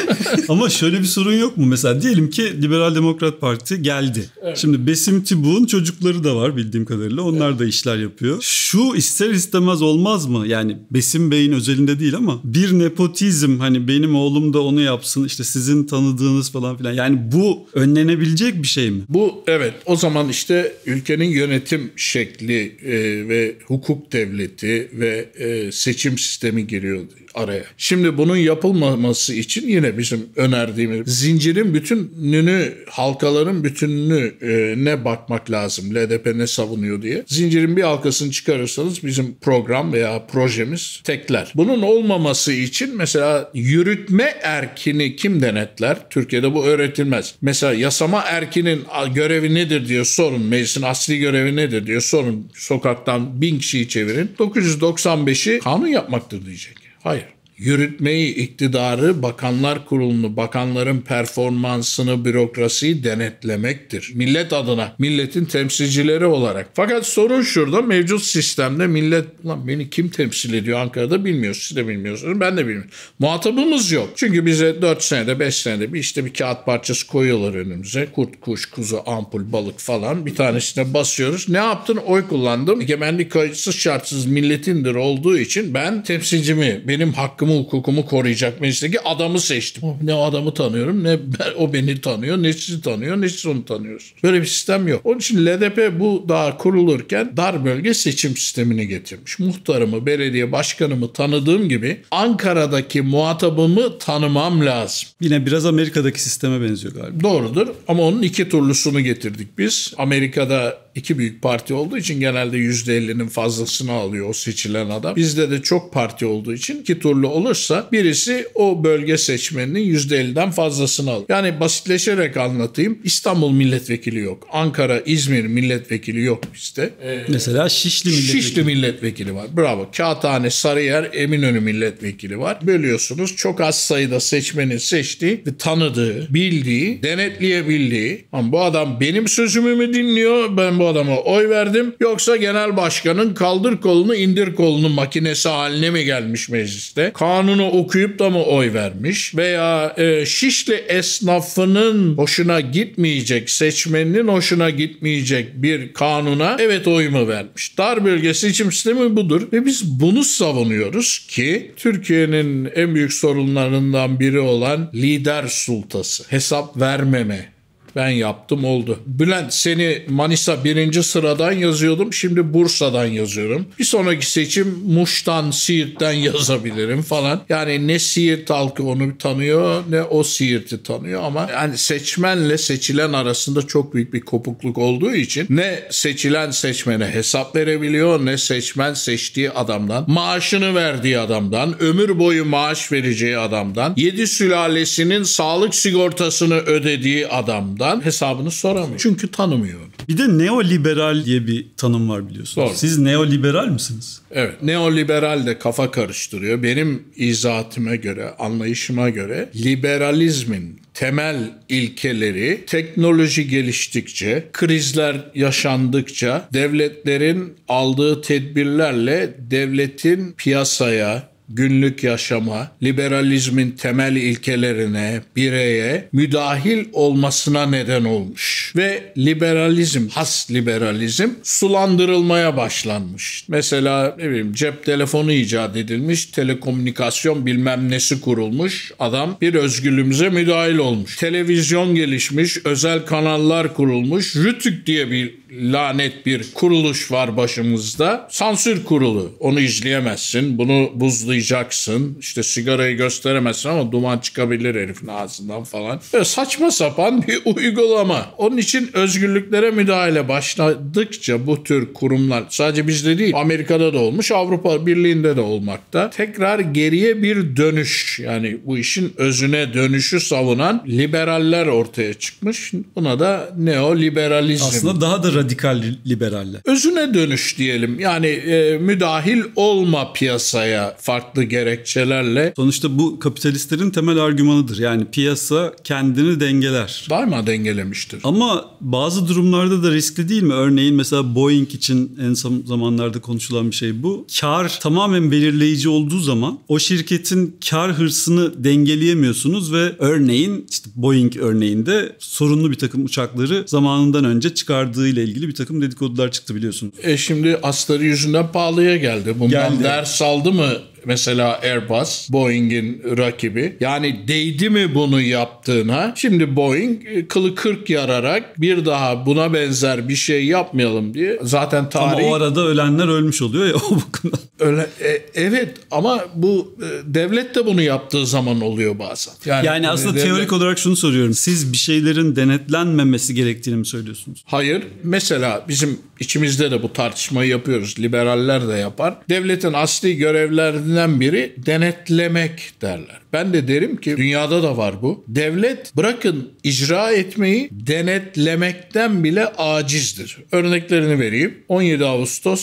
Ama şöyle bir sorun yok mu? Mesela diyelim ki Liberal Demokrat Parti geldi. Evet. Şimdi Besim Tibuk'un çocukları da var bildiğim kadarıyla. Onlar da işler yapıyor. Şu ister istemez olmaz mı? Yani Besim Bey'in özelinde değil ama bir nepotizm, hani benim oğlum da onu yapsın, işte sizin tanıdığınız falan filan. Yani bu önlenebilecek bir şey mi? Bu evet. O zaman işte ülkenin yönetim şekli ve hukuk devleti ve seçim sistemi giriyor araya. Şimdi bunun yapılmaması için yine bizim önerdiğimiz zincirin bütününü, halkaların bütününü ne bakmak lazım. LDP ne savunuyor diye. Zincirin bir halkasını çıkarırsanız bizim program veya projemiz tekler. Bunun olmaması için mesela yürütme erkini kim denetler? Türkiye'de bu öğretilmez. Mesela yasama erkinin görevi nedir diye sorun. Meclisin asli görevi nedir diye sorun. Sokaktan 1000 kişiyi çevirin. 995'i kanun yapmaktır diyecek. Hayır. Yürütmeyi, iktidarı, bakanlar kurulunu, bakanların performansını, bürokrasiyi denetlemektir. Millet adına, milletin temsilcileri olarak. Fakat sorun şurada, mevcut sistemde millet, ulan beni kim temsil ediyor Ankara'da bilmiyoruz, siz de bilmiyorsunuz, ben de bilmiyorum. Muhatabımız yok. Çünkü bize 4 senede, 5 senede bir kağıt parçası koyuyorlar önümüze. Kurt, kuş, kuzu, ampul, balık falan. Bir tanesine basıyoruz. Ne yaptın? Oy kullandım. Egemenlik kayıtsız şartsız milletindir olduğu için ben temsilcimi, benim hakkımı, hukukumu koruyacak meclisteki adamı seçtim. Ne o adamı tanıyorum, ne o beni tanıyor, ne sizi tanıyor, ne siz onu tanıyorsunuz. Böyle bir sistem yok. Onun için LDP bu daha kurulurken dar bölge seçim sistemini getirmiş. Muhtarımı, belediye başkanımı tanıdığım gibi Ankara'daki muhatabımı tanımam lazım. Yine biraz Amerika'daki sisteme benziyor galiba. Doğrudur ama onun 2 türlüsünü getirdik biz. Amerika'da 2 büyük parti olduğu için genelde %50'nin fazlasını alıyor o seçilen adam. Bizde de çok parti olduğu için 2 türlü olursa birisi o bölge seçmeninin %50'den fazlasını alır. Yani basitleşerek anlatayım. İstanbul milletvekili yok. Ankara, İzmir milletvekili yok bizde. Mesela Şişli milletvekili var. Bravo. Kağıthane, Sarıyer, Eminönü milletvekili var. Bölüyorsunuz. Çok az sayıda seçmenin seçtiği ve tanıdığı, bildiği, denetleyebildiği. Ama bu adam benim sözümü mü dinliyor? Ben bu adama oy verdim. Yoksa genel başkanın kaldır kolunu indir kolunu makinesi haline mi gelmiş mecliste? Kanunu okuyup da mı oy vermiş? Veya Şişli esnafının hoşuna gitmeyecek, seçmeninin hoşuna gitmeyecek bir kanuna evet oy mu vermiş? Dar bölge seçim sistemi budur. Ve biz bunu savunuyoruz ki Türkiye'nin en büyük sorunlarından biri olan lider sultası, hesap vermeme Ben yaptım oldu. Bülent, seni Manisa 1. sıradan yazıyordum. Şimdi Bursa'dan yazıyorum. Bir sonraki seçim Muş'tan, Siirt'ten yazabilirim falan. Yani ne Siirt halkı onu tanıyor ne o Siirt'i tanıyor ama yani seçmenle seçilen arasında çok büyük bir kopukluk olduğu için ne seçilen seçmene hesap verebiliyor ne seçmen seçtiği adamdan, maaşını verdiği adamdan, ömür boyu maaş vereceği adamdan, 7 sülalesinin sağlık sigortasını ödediği adamdan hesabını soramıyor. Çünkü tanımıyor. Bir de neoliberal diye bir tanım var biliyorsunuz. Doğru. Siz neoliberal misiniz? Evet. Neoliberal de kafa karıştırıyor. Benim izahatıma göre, anlayışıma göre liberalizmin temel ilkeleri teknoloji geliştikçe, krizler yaşandıkça devletlerin aldığı tedbirlerle devletin piyasaya, günlük yaşama, liberalizmin temel ilkelerine, bireye müdahil olmasına neden olmuş. Ve liberalizm, has liberalizm sulandırılmaya başlanmış. Mesela ne bileyim cep telefonu icat edilmiş, telekomünikasyon bilmem nesi kurulmuş. Adam bir özgürlüğümüze müdahil olmuş. Televizyon gelişmiş, özel kanallar kurulmuş. Rütük diye bir lanet bir kuruluş var başımızda. Sansür kurulu. Onu izleyemezsin. Bunu buzlayacaksın. İşte sigarayı gösteremezsin ama duman çıkabilir herifin ağzından falan. Böyle saçma sapan bir uygulama. Onun için özgürlüklere müdahale başladıkça bu tür kurumlar sadece bizde değil Amerika'da da olmuş, Avrupa Birliği'nde de olmakta. Tekrar geriye bir dönüş, yani bu işin özüne dönüşü savunan liberaller ortaya çıkmış. Buna da neoliberalizm. Aslında daha da radikal liberaller. Özüne dönüş diyelim. Yani müdahil olma piyasaya farklı gerekçelerle. Sonuçta bu kapitalistlerin temel argümanıdır. Yani piyasa kendini dengeler. Daima dengelemiştir. Ama bazı durumlarda da riskli değil mi? Örneğin mesela Boeing için en son zamanlarda konuşulan bir şey bu. Kar tamamen belirleyici olduğu zaman o şirketin kar hırsını dengeleyemiyorsunuz ve örneğin işte Boeing örneğinde sorunlu bir takım uçakları zamanından önce çıkardığı ile ilgili bir takım dedikodular çıktı biliyorsunuz. Şimdi astarı yüzünden pahalıya geldi. Bundan ders aldı mı mesela Airbus, Boeing'in rakibi? Yani değdi mi bunu yaptığına? Şimdi Boeing kılı kırk yararak bir daha buna benzer bir şey yapmayalım diye. Zaten tarih... Ama o arada ölenler ölmüş oluyor ya o bakımdan. Evet ama bu devlet de bunu yaptığı zaman oluyor bazen. Yani aslında teorik olarak şunu soruyorum. Siz bir şeylerin denetlenmemesi gerektiğini mi söylüyorsunuz? Hayır. Mesela bizim içimizde de bu tartışmayı yapıyoruz. Liberaller de yapar. Devletin asli görevlerinden biri denetlemek derler. Ben de derim ki dünyada da var bu. Devlet bırakın icra etmeyi, denetlemekten bile acizdir. Örneklerini vereyim. 17 Ağustos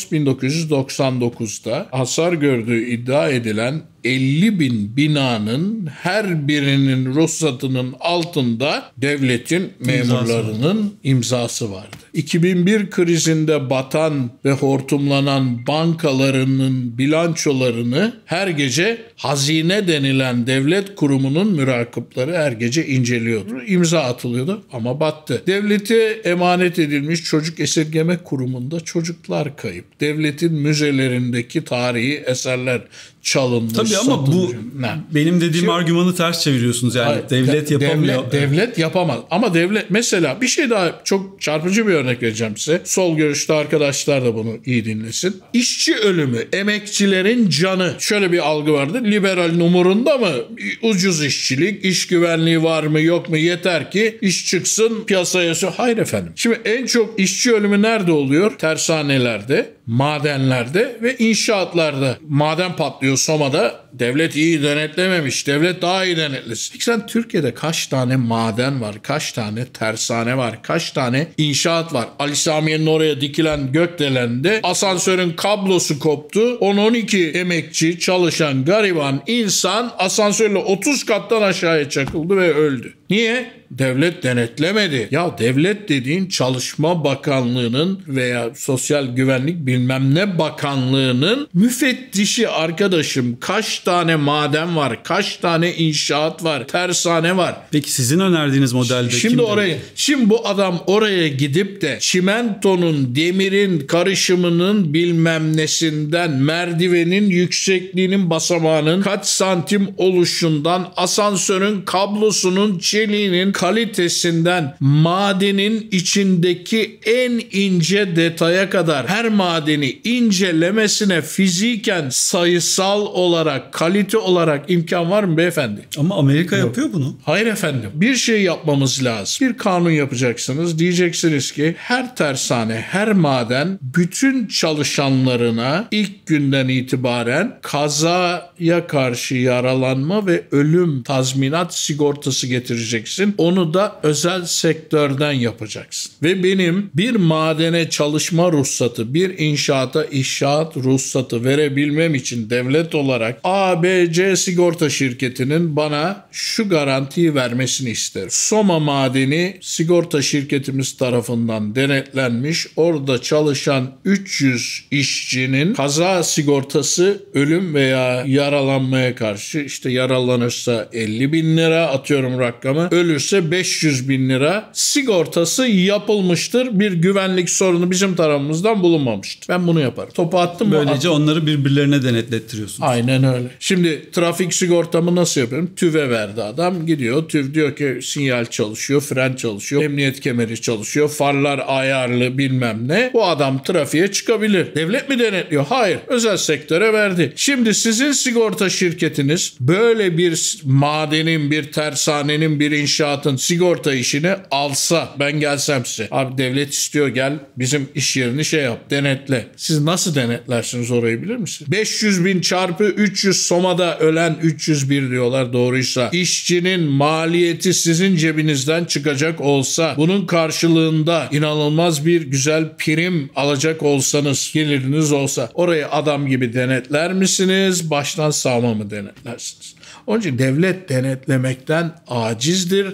1999'da hasar gördüğü iddia edilen 50.000 binanın her birinin ruhsatının altında devletin memurlarının imzası vardı. 2001 krizinde batan ve hortumlanan bankalarının bilançolarını her gece hazine denilen devlet kurumunun mürakipleri her gece inceliyordu. İmza atılıyordu ama battı. Devlete emanet edilmiş çocuk esirgeme kurumunda çocuklar kayıp. Devletin müzelerindeki tarihi eserler çalınmış. Tabii ama bu benim dediğim argümanı ters çeviriyorsunuz yani. Hayır, devlet yapamıyor. Devlet yapamaz. Ama devlet mesela bir şey daha çok çarpıcı bir örnek vereceğim size. Sol görüşlü arkadaşlar da bunu iyi dinlesin. İşçi ölümü, emekçilerin canı. Şöyle bir algı vardır. Liberalin umurunda mı? Ucuz işçilik, iş güvenliği var mı yok mu? Yeter ki iş çıksın piyasaya. Hayır efendim. Şimdi en çok işçi ölümü nerede oluyor? Tersanelerde, madenlerde ve inşaatlarda. Maden patlıyor Soma'da. Devlet iyi denetlememiş. Devlet daha iyi denetlesin. Peki sen Türkiye'de kaç tane maden var? Kaç tane tersane var? Kaç tane inşaat var? Ali Samiye'nin oraya dikilen gökdelende asansörün kablosu koptu. 10-12 emekçi, çalışan, gariban insan asansörle 30 kattan aşağıya çakıldı ve öldü. Niye? Devlet denetlemedi. Ya devlet dediğin Çalışma Bakanlığı'nın veya Sosyal Güvenlik bilmem ne Bakanlığı'nın müfettişi arkadaşım. Kaç tane maden var? Kaç tane inşaat var? Tersane var. Peki sizin önerdiğiniz modelde Şimdi bu adam oraya gidip de çimentonun, demirin karışımının bilmem nesinden, merdivenin yüksekliğinin basamağının kaç santim oluşundan, asansörün kablosunun, çeliğinin kalitesinden madenin içindeki en ince detaya kadar her madeni incelemesine fiziken, sayısal olarak, kalite olarak imkan var mı beyefendi? Ama Amerika yapıyor bunu. Hayır efendim. Bir şey yapmamız lazım. Bir kanun yapacaksınız. Diyeceksiniz ki her tersane, her maden bütün çalışanlarına ilk günden itibaren kazaya karşı yaralanma ve ölüm tazminat sigortası getireceksin. Onu da özel sektörden yapacaksın. Ve benim bir madene çalışma ruhsatı, bir inşaata inşaat ruhsatı verebilmem için devlet olarak ABC sigorta şirketinin bana şu garantiyi vermesini isterim. Soma madeni sigorta şirketimiz tarafından denetlenmiş. Orada çalışan 300 işçinin kaza sigortası ölüm veya yaralanmaya karşı, işte yaralanırsa 50 bin lira, atıyorum rakamı, ölürse 500 bin lira sigortası yapılmıştır. Bir güvenlik sorunu bizim tarafımızdan bulunmamıştır. Ben bunu yaparım. Topu attım mı? Böylece onları birbirlerine denetlettiriyorsunuz. Aynen öyle. Şimdi trafik sigortamı nasıl yapıyorum? TÜV'e verdi adam. Gidiyor. TÜV diyor ki sinyal çalışıyor, fren çalışıyor, emniyet kemeri çalışıyor, farlar ayarlı bilmem ne. Bu adam trafiğe çıkabilir. Devlet mi denetliyor? Hayır. Özel sektöre verdi. Şimdi sizin sigorta şirketiniz böyle bir madenin, bir tersanenin, bir inşaatın sigorta işini alsa, ben gelsem size, abi devlet istiyor, gel bizim iş yerini şey yap, denetle. Siz nasıl denetlersiniz orayı, bilir misiniz? 500 bin çarpı 300, Soma'da ölen 301 diyorlar doğruysa, işçinin maliyeti sizin cebinizden çıkacak olsa, bunun karşılığında inanılmaz bir güzel prim alacak olsanız, geliriniz olsa, orayı adam gibi denetler misiniz? Baştan sağma mı denetlersiniz? Onun için devlet denetlemekten acizdir,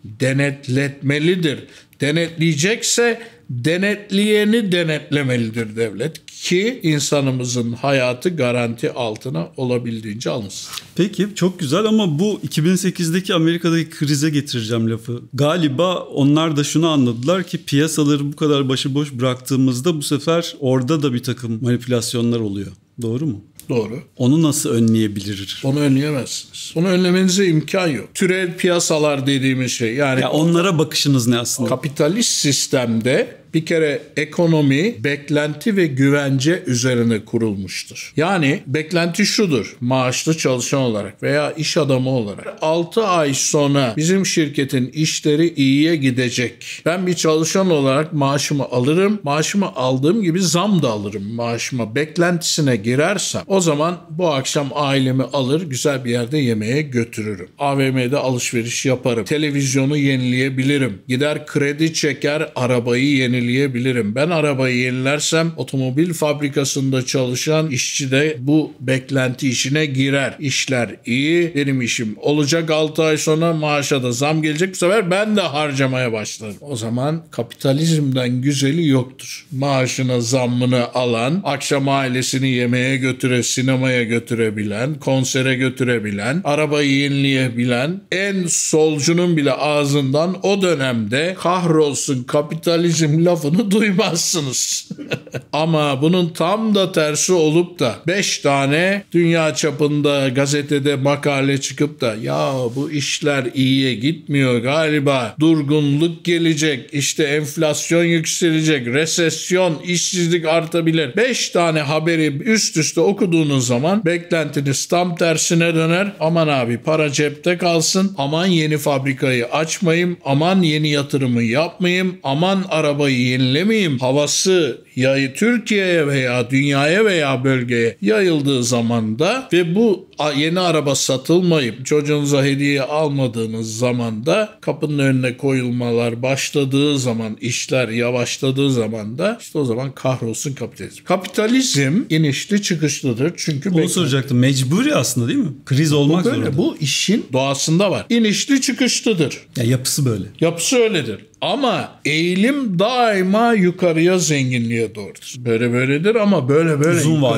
denetletmelidir. Denetleyecekse denetleyeni denetlemelidir devlet ki insanımızın hayatı garanti altına olabildiğince alınsın. Peki, çok güzel ama bu 2008'deki Amerika'daki krize getireceğim lafı. Galiba onlar da şunu anladılar ki piyasaları bu kadar başıboş bıraktığımızda bu sefer orada da bir takım manipülasyonlar oluyor. Doğru mu? Doğru. Onu nasıl önleyebilir? Onu önleyemezsiniz. Onu önlemenize imkan yok. Türev piyasalar dediğimiz şey, yani ya onlara bakışınız ne aslında? Kapitalist sistemde bir kere ekonomi beklenti ve güvence üzerine kurulmuştur. Yani beklenti şudur: maaşlı çalışan olarak veya iş adamı olarak 6 ay sonra bizim şirketin işleri iyiye gidecek. Ben bir çalışan olarak maaşımı alırım. Maaşımı aldığım gibi zam da alırım maaşıma. Beklentisine girersem o zaman bu akşam ailemi alır, güzel bir yerde yemeğe götürürüm. AVM'de alışveriş yaparım. Televizyonu yenileyebilirim. Gider kredi çeker, arabayı yenileyebilirim. Ben arabayı yenilersem otomobil fabrikasında çalışan işçi de bu beklenti işine girer. İşler iyi, benim işim olacak, 6 ay sonra maaşa da zam gelecek, bu sefer ben de harcamaya başlarım. O zaman kapitalizmden güzeli yoktur. Maaşına zammını alan, akşam ailesini yemeğe sinemaya götürebilen, konsere götürebilen, arabayı yenileyebilen, en solcunun bile ağzından o dönemde kahrolsun kapitalizm lafını duymazsınız. Ama bunun tam da tersi olup da 5 tane dünya çapında gazetede makale çıkıp da ya bu işler iyiye gitmiyor galiba, durgunluk gelecek, işte enflasyon yükselecek, resesyon, işsizlik artabilir. 5 tane haberi üst üste okuduğunuz zaman beklentiniz tam tersine döner. Aman abi para cepte kalsın, aman yeni fabrikayı açmayayım, aman yeni yatırımı yapmayayım, aman arabayı yenilemeyeyim havası Türkiye'ye veya dünyaya veya bölgeye yayıldığı zaman da ve bu yeni araba satılmayıp çocuğunuza hediye almadığınız zaman da kapının önüne koyulmalar başladığı zaman, işler yavaşladığı zaman da işte o zaman kahrolsun kapitalizm. Kapitalizm inişli çıkışlıdır. Çünkü onu soracaktım. Mecburi aslında değil mi? Kriz olmak zorunda. Bu işin doğasında var. İnişli çıkışlıdır. Ya yapısı böyle. Yapısı öyledir. Ama eğilim daima yukarıya, zenginliğe doğrudur. Böyledir ama böyle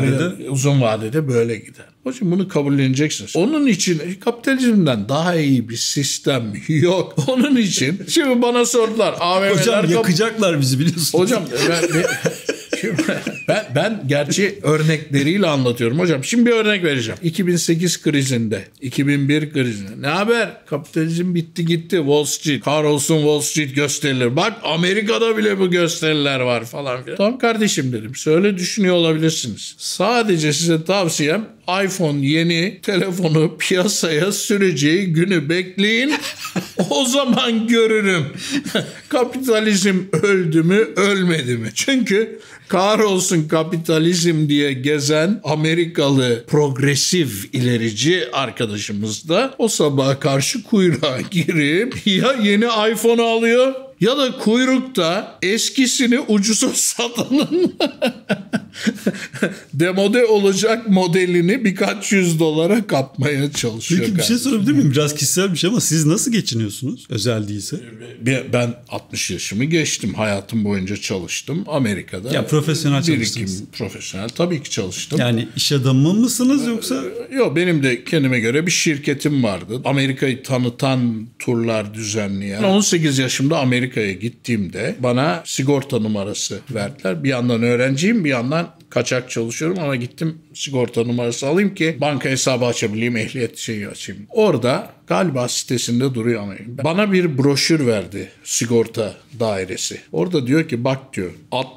uzun vadede böyle gider. O için bunu kabulleneceksiniz. Onun için kapitalizmden daha iyi bir sistem yok. Onun için şimdi bana sordular. AVM'ler hocam yakacaklar bizi biliyorsunuz. Hocam Şimdi ben gerçi örnekleriyle anlatıyorum hocam. Şimdi bir örnek vereceğim. 2008 krizinde, 2001 krizinde. Ne haber? Kapitalizm bitti gitti. Wall Street, Carlson Wall Street gösterileri. Bak Amerika'da bile bu gösteriler var falan filan. Tamam kardeşim dedim. Söyle düşünüyor olabilirsiniz. Sadece size tavsiyem iPhone yeni telefonu piyasaya süreceği günü bekleyin. O zaman görürüm. Kapitalizm öldü mü, ölmedi mi? Çünkü kahrolsun kapitalizm diye gezen Amerikalı progresif ilerici arkadaşımız da o sabaha karşı kuyruğa girip ya yeni iPhone alıyor ya da kuyrukta eskisini ucuza satanın demode olacak modelini birkaç $100 kapmaya çalışıyor. Peki bir şey sorabilir miyim? Biraz kişisel bir şey ama siz nasıl geçiniyorsunuz? Özel değilse. Ben 60 yaşımı geçtim. Hayatım boyunca çalıştım Amerika'da. Ya profesyonel çalıştınız. Profesyonel tabii ki çalıştım. Yani iş adamı mısınız yoksa? Yok, benim de kendime göre bir şirketim vardı. Amerika'yı tanıtan turlar düzenleyen. 18 yaşımda Amerika'ya gittiğimde bana sigorta numarası verdiler. Bir yandan öğrenciyim, bir yandan kaçak çalışıyorum ama gittim sigorta numarası alayım ki banka hesabı açabileyim, ehliyet şeyi açayım. Orada galiba sitesinde duruyor ama bana bir broşür verdi sigorta dairesi. Orada diyor ki bak diyor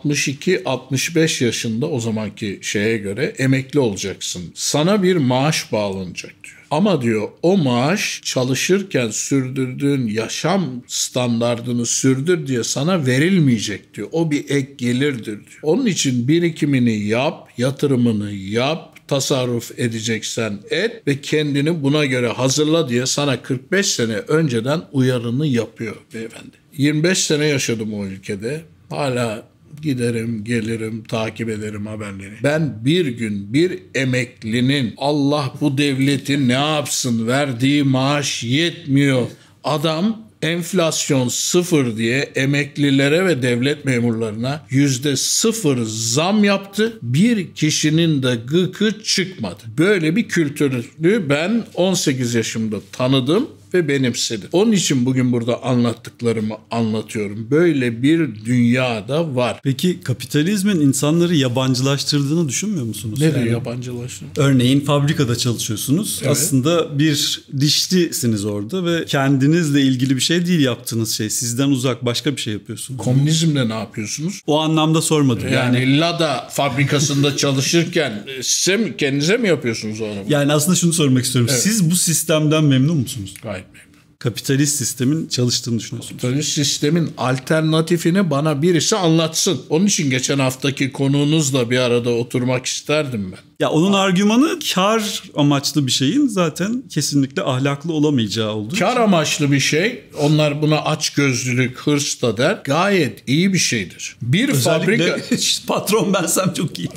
62-65 yaşında o zamanki şeye göre emekli olacaksın. Sana bir maaş bağlanacak diyor. Ama diyor o maaş çalışırken sürdürdüğün yaşam standardını sürdür diye sana verilmeyecek diyor. O bir ek gelirdir diyor. Onun için birikimini yap, yatırımını yap, tasarruf edeceksen et ve kendini buna göre hazırla diye sana 45 sene önceden uyarını yapıyor beyefendi. 25 sene yaşadım o ülkede. Hala giderim, gelirim, takip ederim haberleri. Ben bir gün bir emeklinin Allah bu devletin ne yapsın verdiği maaş yetmiyor. Adam enflasyon 0 diye emeklilere ve devlet memurlarına %0 zam yaptı. Bir kişinin de gıkı çıkmadı. Böyle bir kültürü ben 18 yaşımda tanıdım ve benimsedim. Onun için bugün burada anlattıklarımı anlatıyorum. Böyle bir dünyada var. Peki kapitalizmin insanları yabancılaştırdığını düşünmüyor musunuz? Nedir yabancılaştırma? Örneğin fabrikada çalışıyorsunuz. Evet. Aslında bir dişlisiniz orada ve kendinizle ilgili bir şey değil yaptığınız şey. Sizden uzak başka bir şey yapıyorsunuz. Komünizmle ne yapıyorsunuz? O anlamda sormadım. Yani Lada fabrikasında çalışırken kendinize mi yapıyorsunuz o araba? Yani aslında şunu sormak istiyorum. Evet. Siz bu sistemden memnun musunuz? Gayet memnun. Kapitalist sistemin çalıştığını düşünüyorsunuz. Kapitalist sistemin alternatifini bana birisi anlatsın. Onun için geçen haftaki konuğunuzla bir arada oturmak isterdim ben. Ya onun argümanı kar amaçlı bir şeyin zaten kesinlikle ahlaklı olamayacağı olduğu Kar amaçlı bir şey. Onlar buna açgözlülük, hırs da der. Gayet iyi bir şeydir. Bir özellikle fabrika patron bensem çok iyi.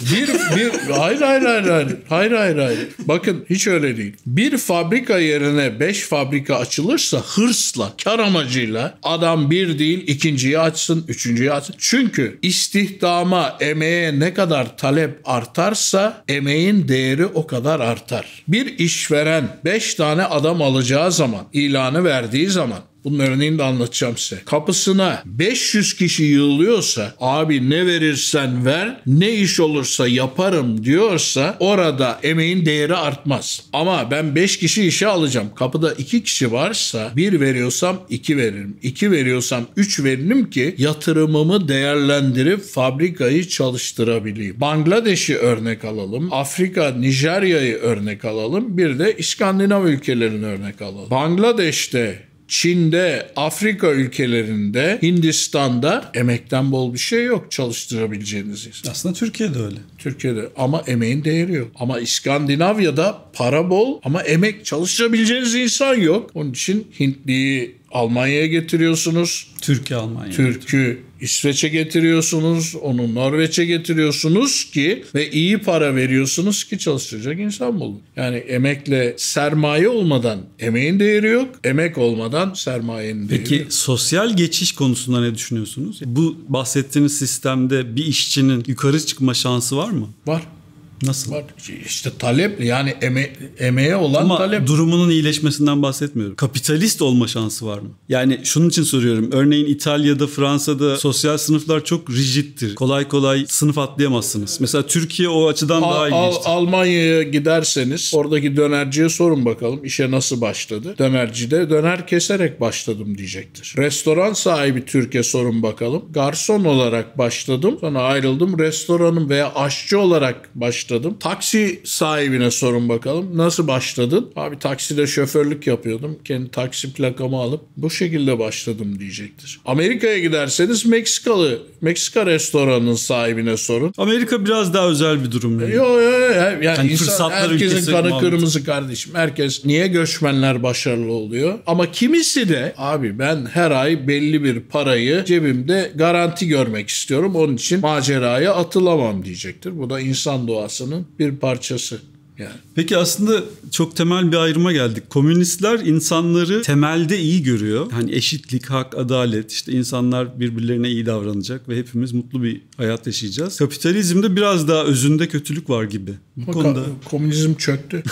Hayır. Bakın hiç öyle değil. Bir fabrika yerine 5 fabrika açılırsa hırsla, kar amacıyla adam bir değil ikinciyi açsın, üçüncüyü açsın. Çünkü istihdama, emeğe ne kadar talep artarsa emeğin değeri o kadar artar. Bir işveren 5 tane adam alacağı zaman, ilanı verdiği zaman, bunun örneğini de anlatacağım size. Kapısına 500 kişi yığılıyorsa, abi ne verirsen ver, ne iş olursa yaparım diyorsa orada emeğin değeri artmaz. Ama ben 5 kişi işe alacağım. Kapıda 2 kişi varsa 1 veriyorsam 2 veririm. 2 veriyorsam 3 veririm ki yatırımımı değerlendirip fabrikayı çalıştırabileyim. Bangladeş'i örnek alalım. Afrika, Nijerya'yı örnek alalım. Bir de İskandinav ülkelerini örnek alalım. Bangladeş'te, Çin'de, Afrika ülkelerinde, Hindistan'da emekten bol bir şey yok çalıştırabileceğiniz insan. Aslında Türkiye'de öyle. Türkiye'de ama emeğin değeri yok. Ama İskandinavya'da para bol ama emek çalıştırabileceğiniz insan yok. Onun için Hintliyi Almanya'ya getiriyorsunuz. Türk'ü İsveç'e getiriyorsunuz. Onu Norveç'e getiriyorsunuz ki ve iyi para veriyorsunuz ki çalıştıracak insan bulun. Yani emekle sermaye olmadan emeğin değeri yok. Emek olmadan sermayenin değeri yok. Peki sosyal geçiş konusunda ne düşünüyorsunuz? Bu bahsettiğiniz sistemde bir işçinin yukarı çıkma şansı var mı? Var. Nasıl? Bak işte talep, yani emeğe olan ama talep. durumunun iyileşmesinden bahsetmiyorum. Kapitalist olma şansı var mı? Yani şunun için soruyorum. Örneğin İtalya'da, Fransa'da sosyal sınıflar çok rigiddir. Kolay kolay sınıf atlayamazsınız. Mesela Türkiye o açıdan daha ilginçtir. Almanya'ya giderseniz oradaki dönerciye sorun bakalım işe nasıl başladı. Dönercide döner keserek başladım diyecektir. Restoran sahibi Türkiye sorun bakalım. Garson olarak başladım. Sonra ayrıldım. Restoranım veya aşçı olarak başladım. Taksi sahibine sorun bakalım. Nasıl başladın? Abi takside şoförlük yapıyordum. Kendi taksi plakamı alıp bu şekilde başladım diyecektir. Amerika'ya giderseniz Meksika restoranının sahibine sorun. Amerika biraz daha özel bir durum. Yani insan, herkesin kanı muhabbeti. kırmızı kardeşim. Herkes, niye göçmenler başarılı oluyor? Ama kimisi de abi ben her ay belli bir parayı cebimde garanti görmek istiyorum. Onun için maceraya atılamam diyecektir. Bu da insan doğasının bir parçası. Yani. Peki aslında çok temel bir ayrıma geldik. Komünistler insanları temelde iyi görüyor. Hani eşitlik, hak, adalet, işte insanlar birbirlerine iyi davranacak ve hepimiz mutlu bir hayat yaşayacağız. Kapitalizmde biraz daha özünde kötülük var gibi. Bu konuda komünizm çöktü.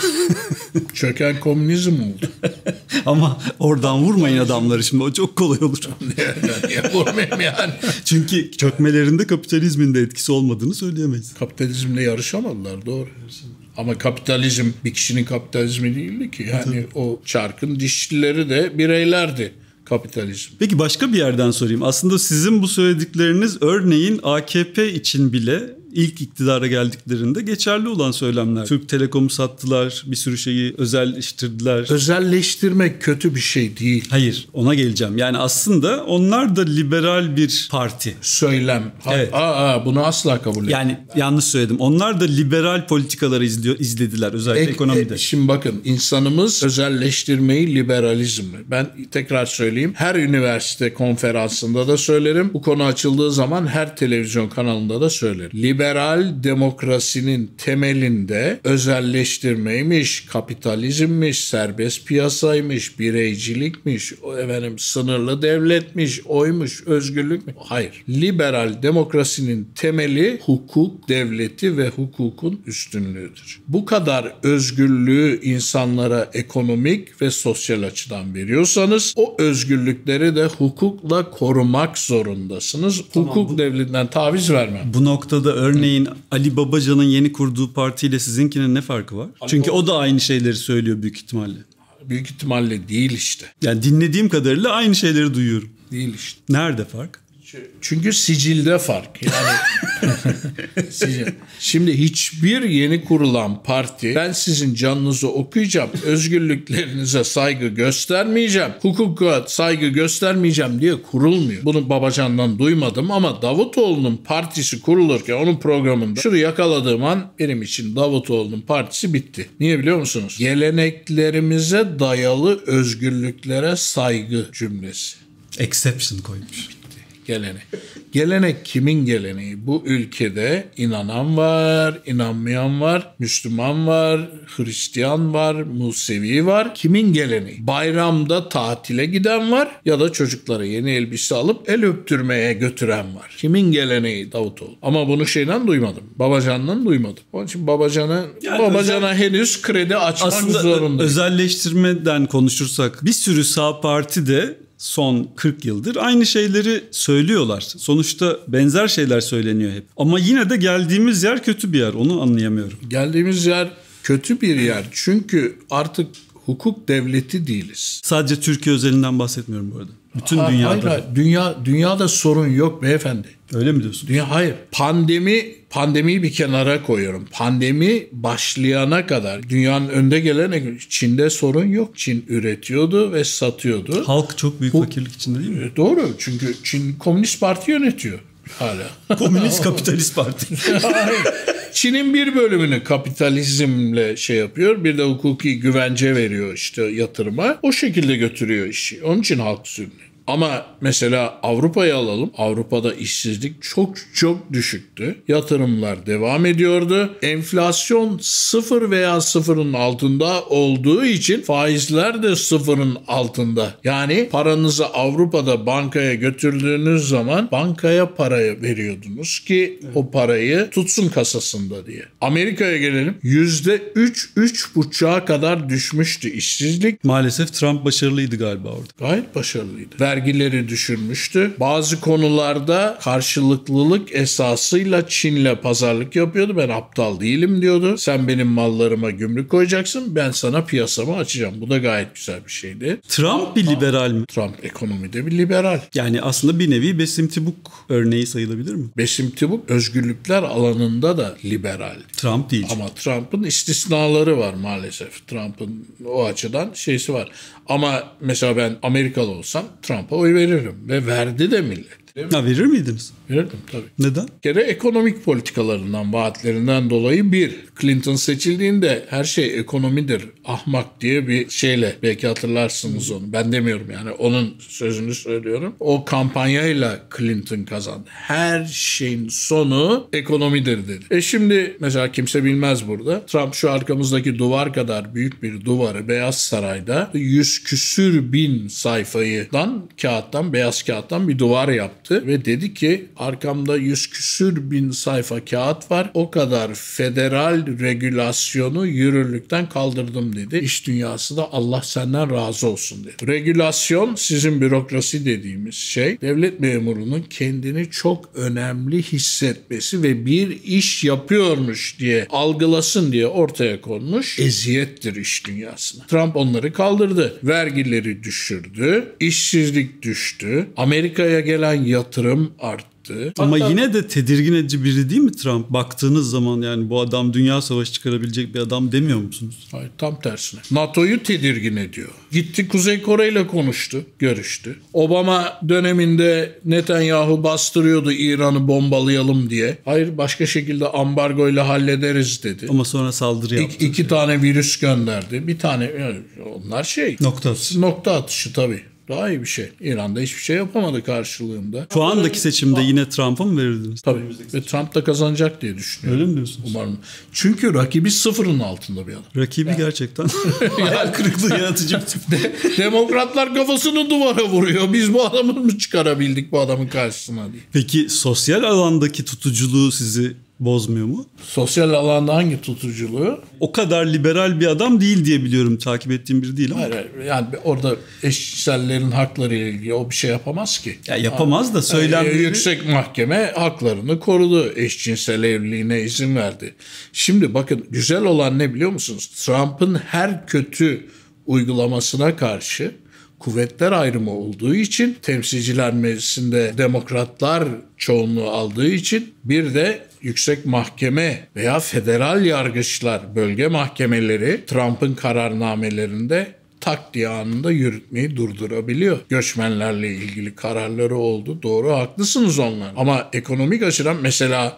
Çöken komünizm oldu. Ama oradan vurmayın adamları şimdi, o çok kolay olur. Niye vurmayayım yani? Çünkü çökmelerinde kapitalizmin de etkisi olmadığını söyleyemeyiz. Kapitalizmle yarışamadılar, doğru. Ama kapitalizm bir kişinin kapitalizmi değildi ki. Yani o çarkın dişlileri de bireylerdi kapitalizm. Peki başka bir yerden sorayım. Aslında sizin bu söyledikleriniz örneğin AKP için bile ilk iktidara geldiklerinde geçerli olan söylemler. Türk Telekom'u sattılar, bir sürü şeyi özelleştirdiler. Özelleştirmek kötü bir şey değil. Hayır, ona geleceğim. Yani aslında onlar da liberal bir parti. Söylem. Evet. Bunu asla kabul etmiyorum. Yani yanlış söyledim. Onlar da liberal politikaları izlediler özellikle ekonomide. Şimdi bakın, insanımız özelleştirmeyi liberalizmle. Ben tekrar söyleyeyim. Her üniversite konferansında da söylerim. Bu konu açıldığı zaman her televizyon kanalında da söylerim. Liberal demokrasinin temelinde özelleştirmeymiş, kapitalizmmiş, serbest piyasaymış, bireycilikmiş, sınırlı devletmiş, oymuş, özgürlükmüş. Hayır. Liberal demokrasinin temeli hukuk devleti ve hukukun üstünlüğüdür. Bu kadar özgürlüğü insanlara ekonomik ve sosyal açıdan veriyorsanız o özgürlükleri de hukukla korumak zorundasınız. Tamam, hukuk devletinden taviz vermem. Bu noktada örneğin Ali Babacan'ın yeni kurduğu partiyle sizinkinin ne farkı var? Çünkü o da aynı şeyleri söylüyor büyük ihtimalle. Büyük ihtimalle değil işte. Yani dinlediğim kadarıyla aynı şeyleri duyuyorum. Değil işte. Nerede fark? Çünkü sicilde fark. Yani sicil. Şimdi hiçbir yeni kurulan parti ben sizin canınızı okuyacağım, özgürlüklerinize saygı göstermeyeceğim, hukuka saygı göstermeyeceğim diye kurulmuyor. Bunu Babacan'dan duymadım ama Davutoğlu'nun partisi kurulurken onun programında şunu yakaladığım an benim için Davutoğlu'nun partisi bitti. Niye biliyor musunuz? Geleneklerimize dayalı özgürlüklere saygı cümlesi. Exception koymuş. Gelenek. Gelenek kimin geleneği? Bu ülkede inanan var, inanmayan var, Müslüman var, Hristiyan var, Musevi var. Kimin geleneği? Bayramda tatile giden var ya da çocuklara yeni elbise alıp el öptürmeye götüren var. Kimin geleneği? Davutoğlu. Ama bunu şeyden duymadım. Babacan'dan duymadım. Onun için Babacan'a henüz kredi açmak zorundayım. Aslında özelleştirmeden konuşursak bir sürü sağ parti de son 40 yıldır aynı şeyleri söylüyorlar. Sonuçta benzer şeyler söyleniyor hep. Ama yine de geldiğimiz yer kötü bir yer. Onu anlayamıyorum. Geldiğimiz yer kötü bir yer. Çünkü artık hukuk devleti değiliz. Sadece Türkiye özelinden bahsetmiyorum bu arada. Bütün dünyada. Hayır, dünyada sorun yok beyefendi. Öyle mi diyorsun? Hayır. Pandemiyi bir kenara koyuyorum. Pandemi başlayana kadar dünyanın önde gelen Çin'de sorun yok. Çin üretiyordu ve satıyordu. Halk çok büyük fakirlik içinde değil mi? Doğru. Çünkü Çin Komünist Parti yönetiyor hala. Komünist Kapitalist Parti. Çin'in bir bölümünü kapitalizmle yapıyor. Bir de hukuki güvence veriyor işte yatırıma. O şekilde götürüyor işi. Onun için halk sürünüyor. Ama mesela Avrupa'yı alalım. Avrupa'da işsizlik çok çok düşüktü. Yatırımlar devam ediyordu. Enflasyon 0 veya 0'ın altında olduğu için faizler de 0'ın altında. Yani paranızı Avrupa'da bankaya götürdüğünüz zaman bankaya parayı veriyordunuz ki o parayı tutsun kasasında diye. Amerika'ya gelelim. %3-3,5'a kadar düşmüştü işsizlik. Maalesef Trump başarılıydı galiba orada. Gayet başarılıydı. Vergileri düşürmüştü. Bazı konularda karşılıklılık esasıyla Çin'le pazarlık yapıyordu. Ben aptal değilim diyordu. Sen benim mallarıma gümrük koyacaksın. Ben sana piyasamı açacağım. Bu da gayet güzel bir şeydi. Trump bir liberal mi? Trump ekonomide bir liberal. Yani aslında bir nevi Besim Tibuk örneği sayılabilir mi? Besim Tibuk özgürlükler alanında da liberal. Trump değil. Ama Trump'ın istisnaları var maalesef. Trump'ın o açıdan şeysi var. Ama mesela ben Amerikalı olsam Trump'a oy veririm. Ve verdi de millet. Ha, verir miydiniz? Verirdim tabii. Neden? Bir kere ekonomik politikalarından, vaatlerinden dolayı Clinton seçildiğinde her şey ekonomidir, ahmak diye bir şeyle, belki hatırlarsınız onu. Ben demiyorum yani, onun sözünü söylüyorum. O kampanyayla Clinton kazandı. Her şeyin sonu ekonomidir dedi. Şimdi mesela kimse bilmez burada. Trump şu arkamızdaki duvar kadar büyük bir duvarı Beyaz Saray'da 100 küsür bin sayfaydan beyaz kağıttan bir duvar yaptı. Ve dedi ki arkamda 100 küsür bin sayfa kağıt var. O kadar federal regülasyonu yürürlükten kaldırdım dedi. İş dünyası da Allah senden razı olsun dedi. Regülasyon sizin bürokrasi dediğimiz şey devlet memurunun kendini çok önemli hissetmesi ve bir iş yapıyormuş diye algılasın diye ortaya konmuş eziyettir iş dünyasına. Trump onları kaldırdı. Vergileri düşürdü. İşsizlik düştü. Amerika'ya gelen yatırım arttı. Ama yine de tedirgin edici biri değil mi Trump? Baktığınız zaman yani bu adam dünya savaşı çıkarabilecek bir adam demiyor musunuz? Hayır, tam tersine. NATO'yu tedirgin ediyor. Gitti Kuzey Kore ile konuştu, görüştü. Obama döneminde Netanyahu bastırıyordu İran'ı bombalayalım diye. Hayır, başka şekilde ambargoyla hallederiz dedi. Ama sonra saldırı yaptı. İki tane virüs gönderdi. Bir tane, yani onlar nokta atışı tabii. Daha iyi bir şey. İran'da hiçbir şey yapamadı karşılığında. Şu andaki seçimde yine Trump'a mı verirdiniz? Tabii. Ve Trump da kazanacak diye düşünüyorum. Öyle mi diyorsunuz? Umarım. Çünkü rakibi 0'ın altında bir adam. Rakibi gerçekten hayal kırıklığı yaratıcı bir tip. Demokratlar kafasını duvara vuruyor. Biz bu adamı mı çıkarabildik bu adamın karşısına diye. Peki sosyal alandaki tutuculuğu sizi bozmuyor mu? Sosyal alanda hangi tutuculuğu? O kadar liberal bir adam değil diye biliyorum. Takip ettiğim biri değil ama. Hayır. Yani orada eşcinsellerin hakları ile ilgili o bir şey yapamaz ki. Ya yapamaz da söylenmeleri... Yüksek Mahkeme haklarını korudu. Eşcinsel evliliğine izin verdi. Şimdi bakın, güzel olan ne biliyor musunuz? Trump'ın her kötü uygulamasına karşı kuvvetler ayrımı olduğu için, Temsilciler Meclisi'nde demokratlar çoğunluğu aldığı için, bir de Yüksek Mahkeme veya federal yargıçlar, bölge mahkemeleri Trump'ın kararnamelerinde tak diye anında yürütmeyi durdurabiliyor. Göçmenlerle ilgili kararları oldu. Doğru, haklısınız onlar. Ama ekonomik açıdan mesela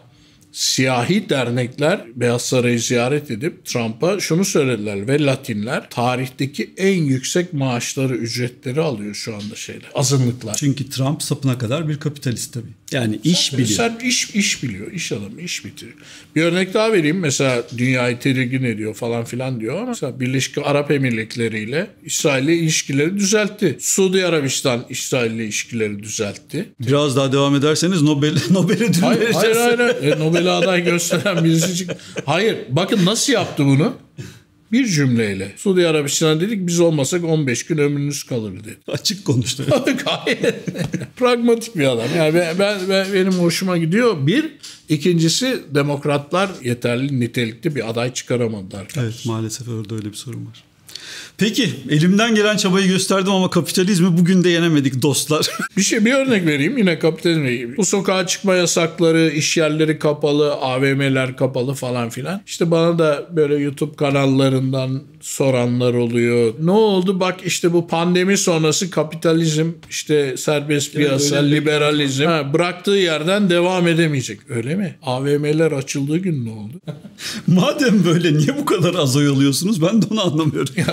siyahi dernekler Beyaz Saray'ı ziyaret edip Trump'a şunu söylediler ve Latinler tarihteki en yüksek maaşları, ücretleri alıyor şu anda azınlıklar. Çünkü Trump sapına kadar bir kapitalist tabii. Yani iş biliyor. Sen iş biliyor. İş adamı, iş bitiriyor. Bir örnek daha vereyim. Mesela dünyayı tedirgin ediyor falan filan diyor ama mesela Birleşik Arap Emirlikleri ile İsrail ile ilişkileri düzeltti. Suudi Arabistan İsrail ile ilişkileri düzeltti. Biraz daha devam ederseniz Nobel'e ödül vereceğiz. Hayır. Nobel'e aday gösteren birisi çıktı. Hayır. Bakın nasıl yaptı bunu? Bir cümleyle. Suudi Arabistan'a dedik biz olmasak 15 gün ömrünüz kalır dedi. Açık konuştu. Gayet pragmatik bir adam. Yani benim hoşuma gidiyor. İkincisi demokratlar yeterli nitelikli bir aday çıkaramadılar. Evet, maalesef orada öyle bir sorun var. Peki, elimden gelen çabayı gösterdim ama kapitalizmi bugün de yenemedik dostlar. Bir örnek vereyim yine kapitalizme. Bu sokağa çıkma yasakları, iş yerleri kapalı, AVM'ler kapalı falan filan. İşte bana da böyle YouTube kanallarından soranlar oluyor. Ne oldu? Bak işte bu pandemi sonrası kapitalizm, işte serbest piyasa, liberalizm bıraktığı yerden devam edemeyecek. Öyle mi? AVM'ler açıldığı gün ne oldu? Madem böyle niye bu kadar az oy alıyorsunuz? Ben de onu anlamıyorum.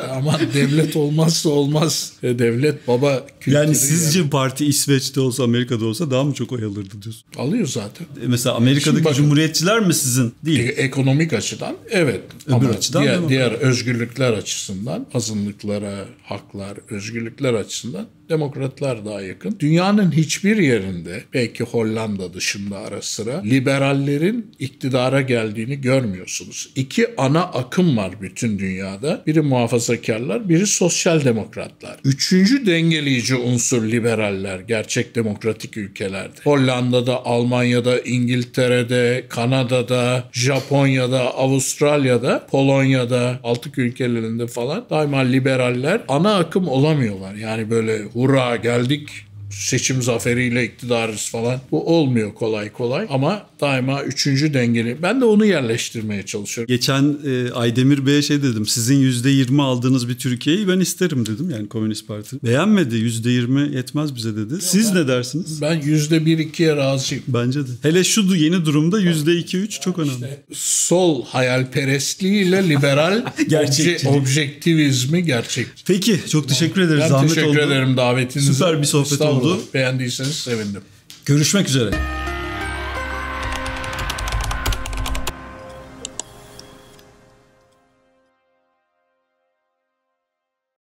Aman devlet olmazsa olmaz. Devlet baba kültürü. Yani sizce parti İsveç'te olsa, Amerika'da olsa daha mı çok oy alırdı diyorsun? Alıyor zaten. Mesela Amerika'daki bakın, cumhuriyetçiler mi sizin? Değil. Ekonomik açıdan evet. Öbür ama açıdan diğer özgürlükler açısından, azınlıklara, haklar, özgürlükler açısından demokratlar daha yakın. Dünyanın hiçbir yerinde, belki Hollanda dışında ara sıra, liberallerin iktidara geldiğini görmüyorsunuz. İki ana akım var bütün dünyada. Biri muhafazakarlar, biri sosyal demokratlar. Üçüncü dengeleyici unsur liberaller, gerçek demokratik ülkelerde. Hollanda'da, Almanya'da, İngiltere'de, Kanada'da, Japonya'da, Avustralya'da, Polonya'da, Baltık ülkelerinde falan daima liberaller ana akım olamıyorlar. Yani böyle hurra geldik, seçim zaferiyle iktidarız falan. Bu olmuyor kolay kolay ama daima üçüncü dengeli. Ben de onu yerleştirmeye çalışıyorum. Geçen Aydemir Bey'e şey dedim. Sizin %20 aldığınız bir Türkiye'yi ben isterim dedim. Yani Komünist Parti. Beğenmedi. %20 yetmez bize dedi. Siz ne dersiniz? Ben %1-2'ye razıyım. Bence de. Hele şu yeni durumda %2-3 çok önemli. İşte sol hayalperestliğiyle liberal objektivizmi gerçekçi. Peki çok teşekkür ederiz. Ben Zahmet teşekkür oldu. ederim davetinize. Süper bir sohbet oldu. Beğendiyseniz sevindim. Görüşmek üzere.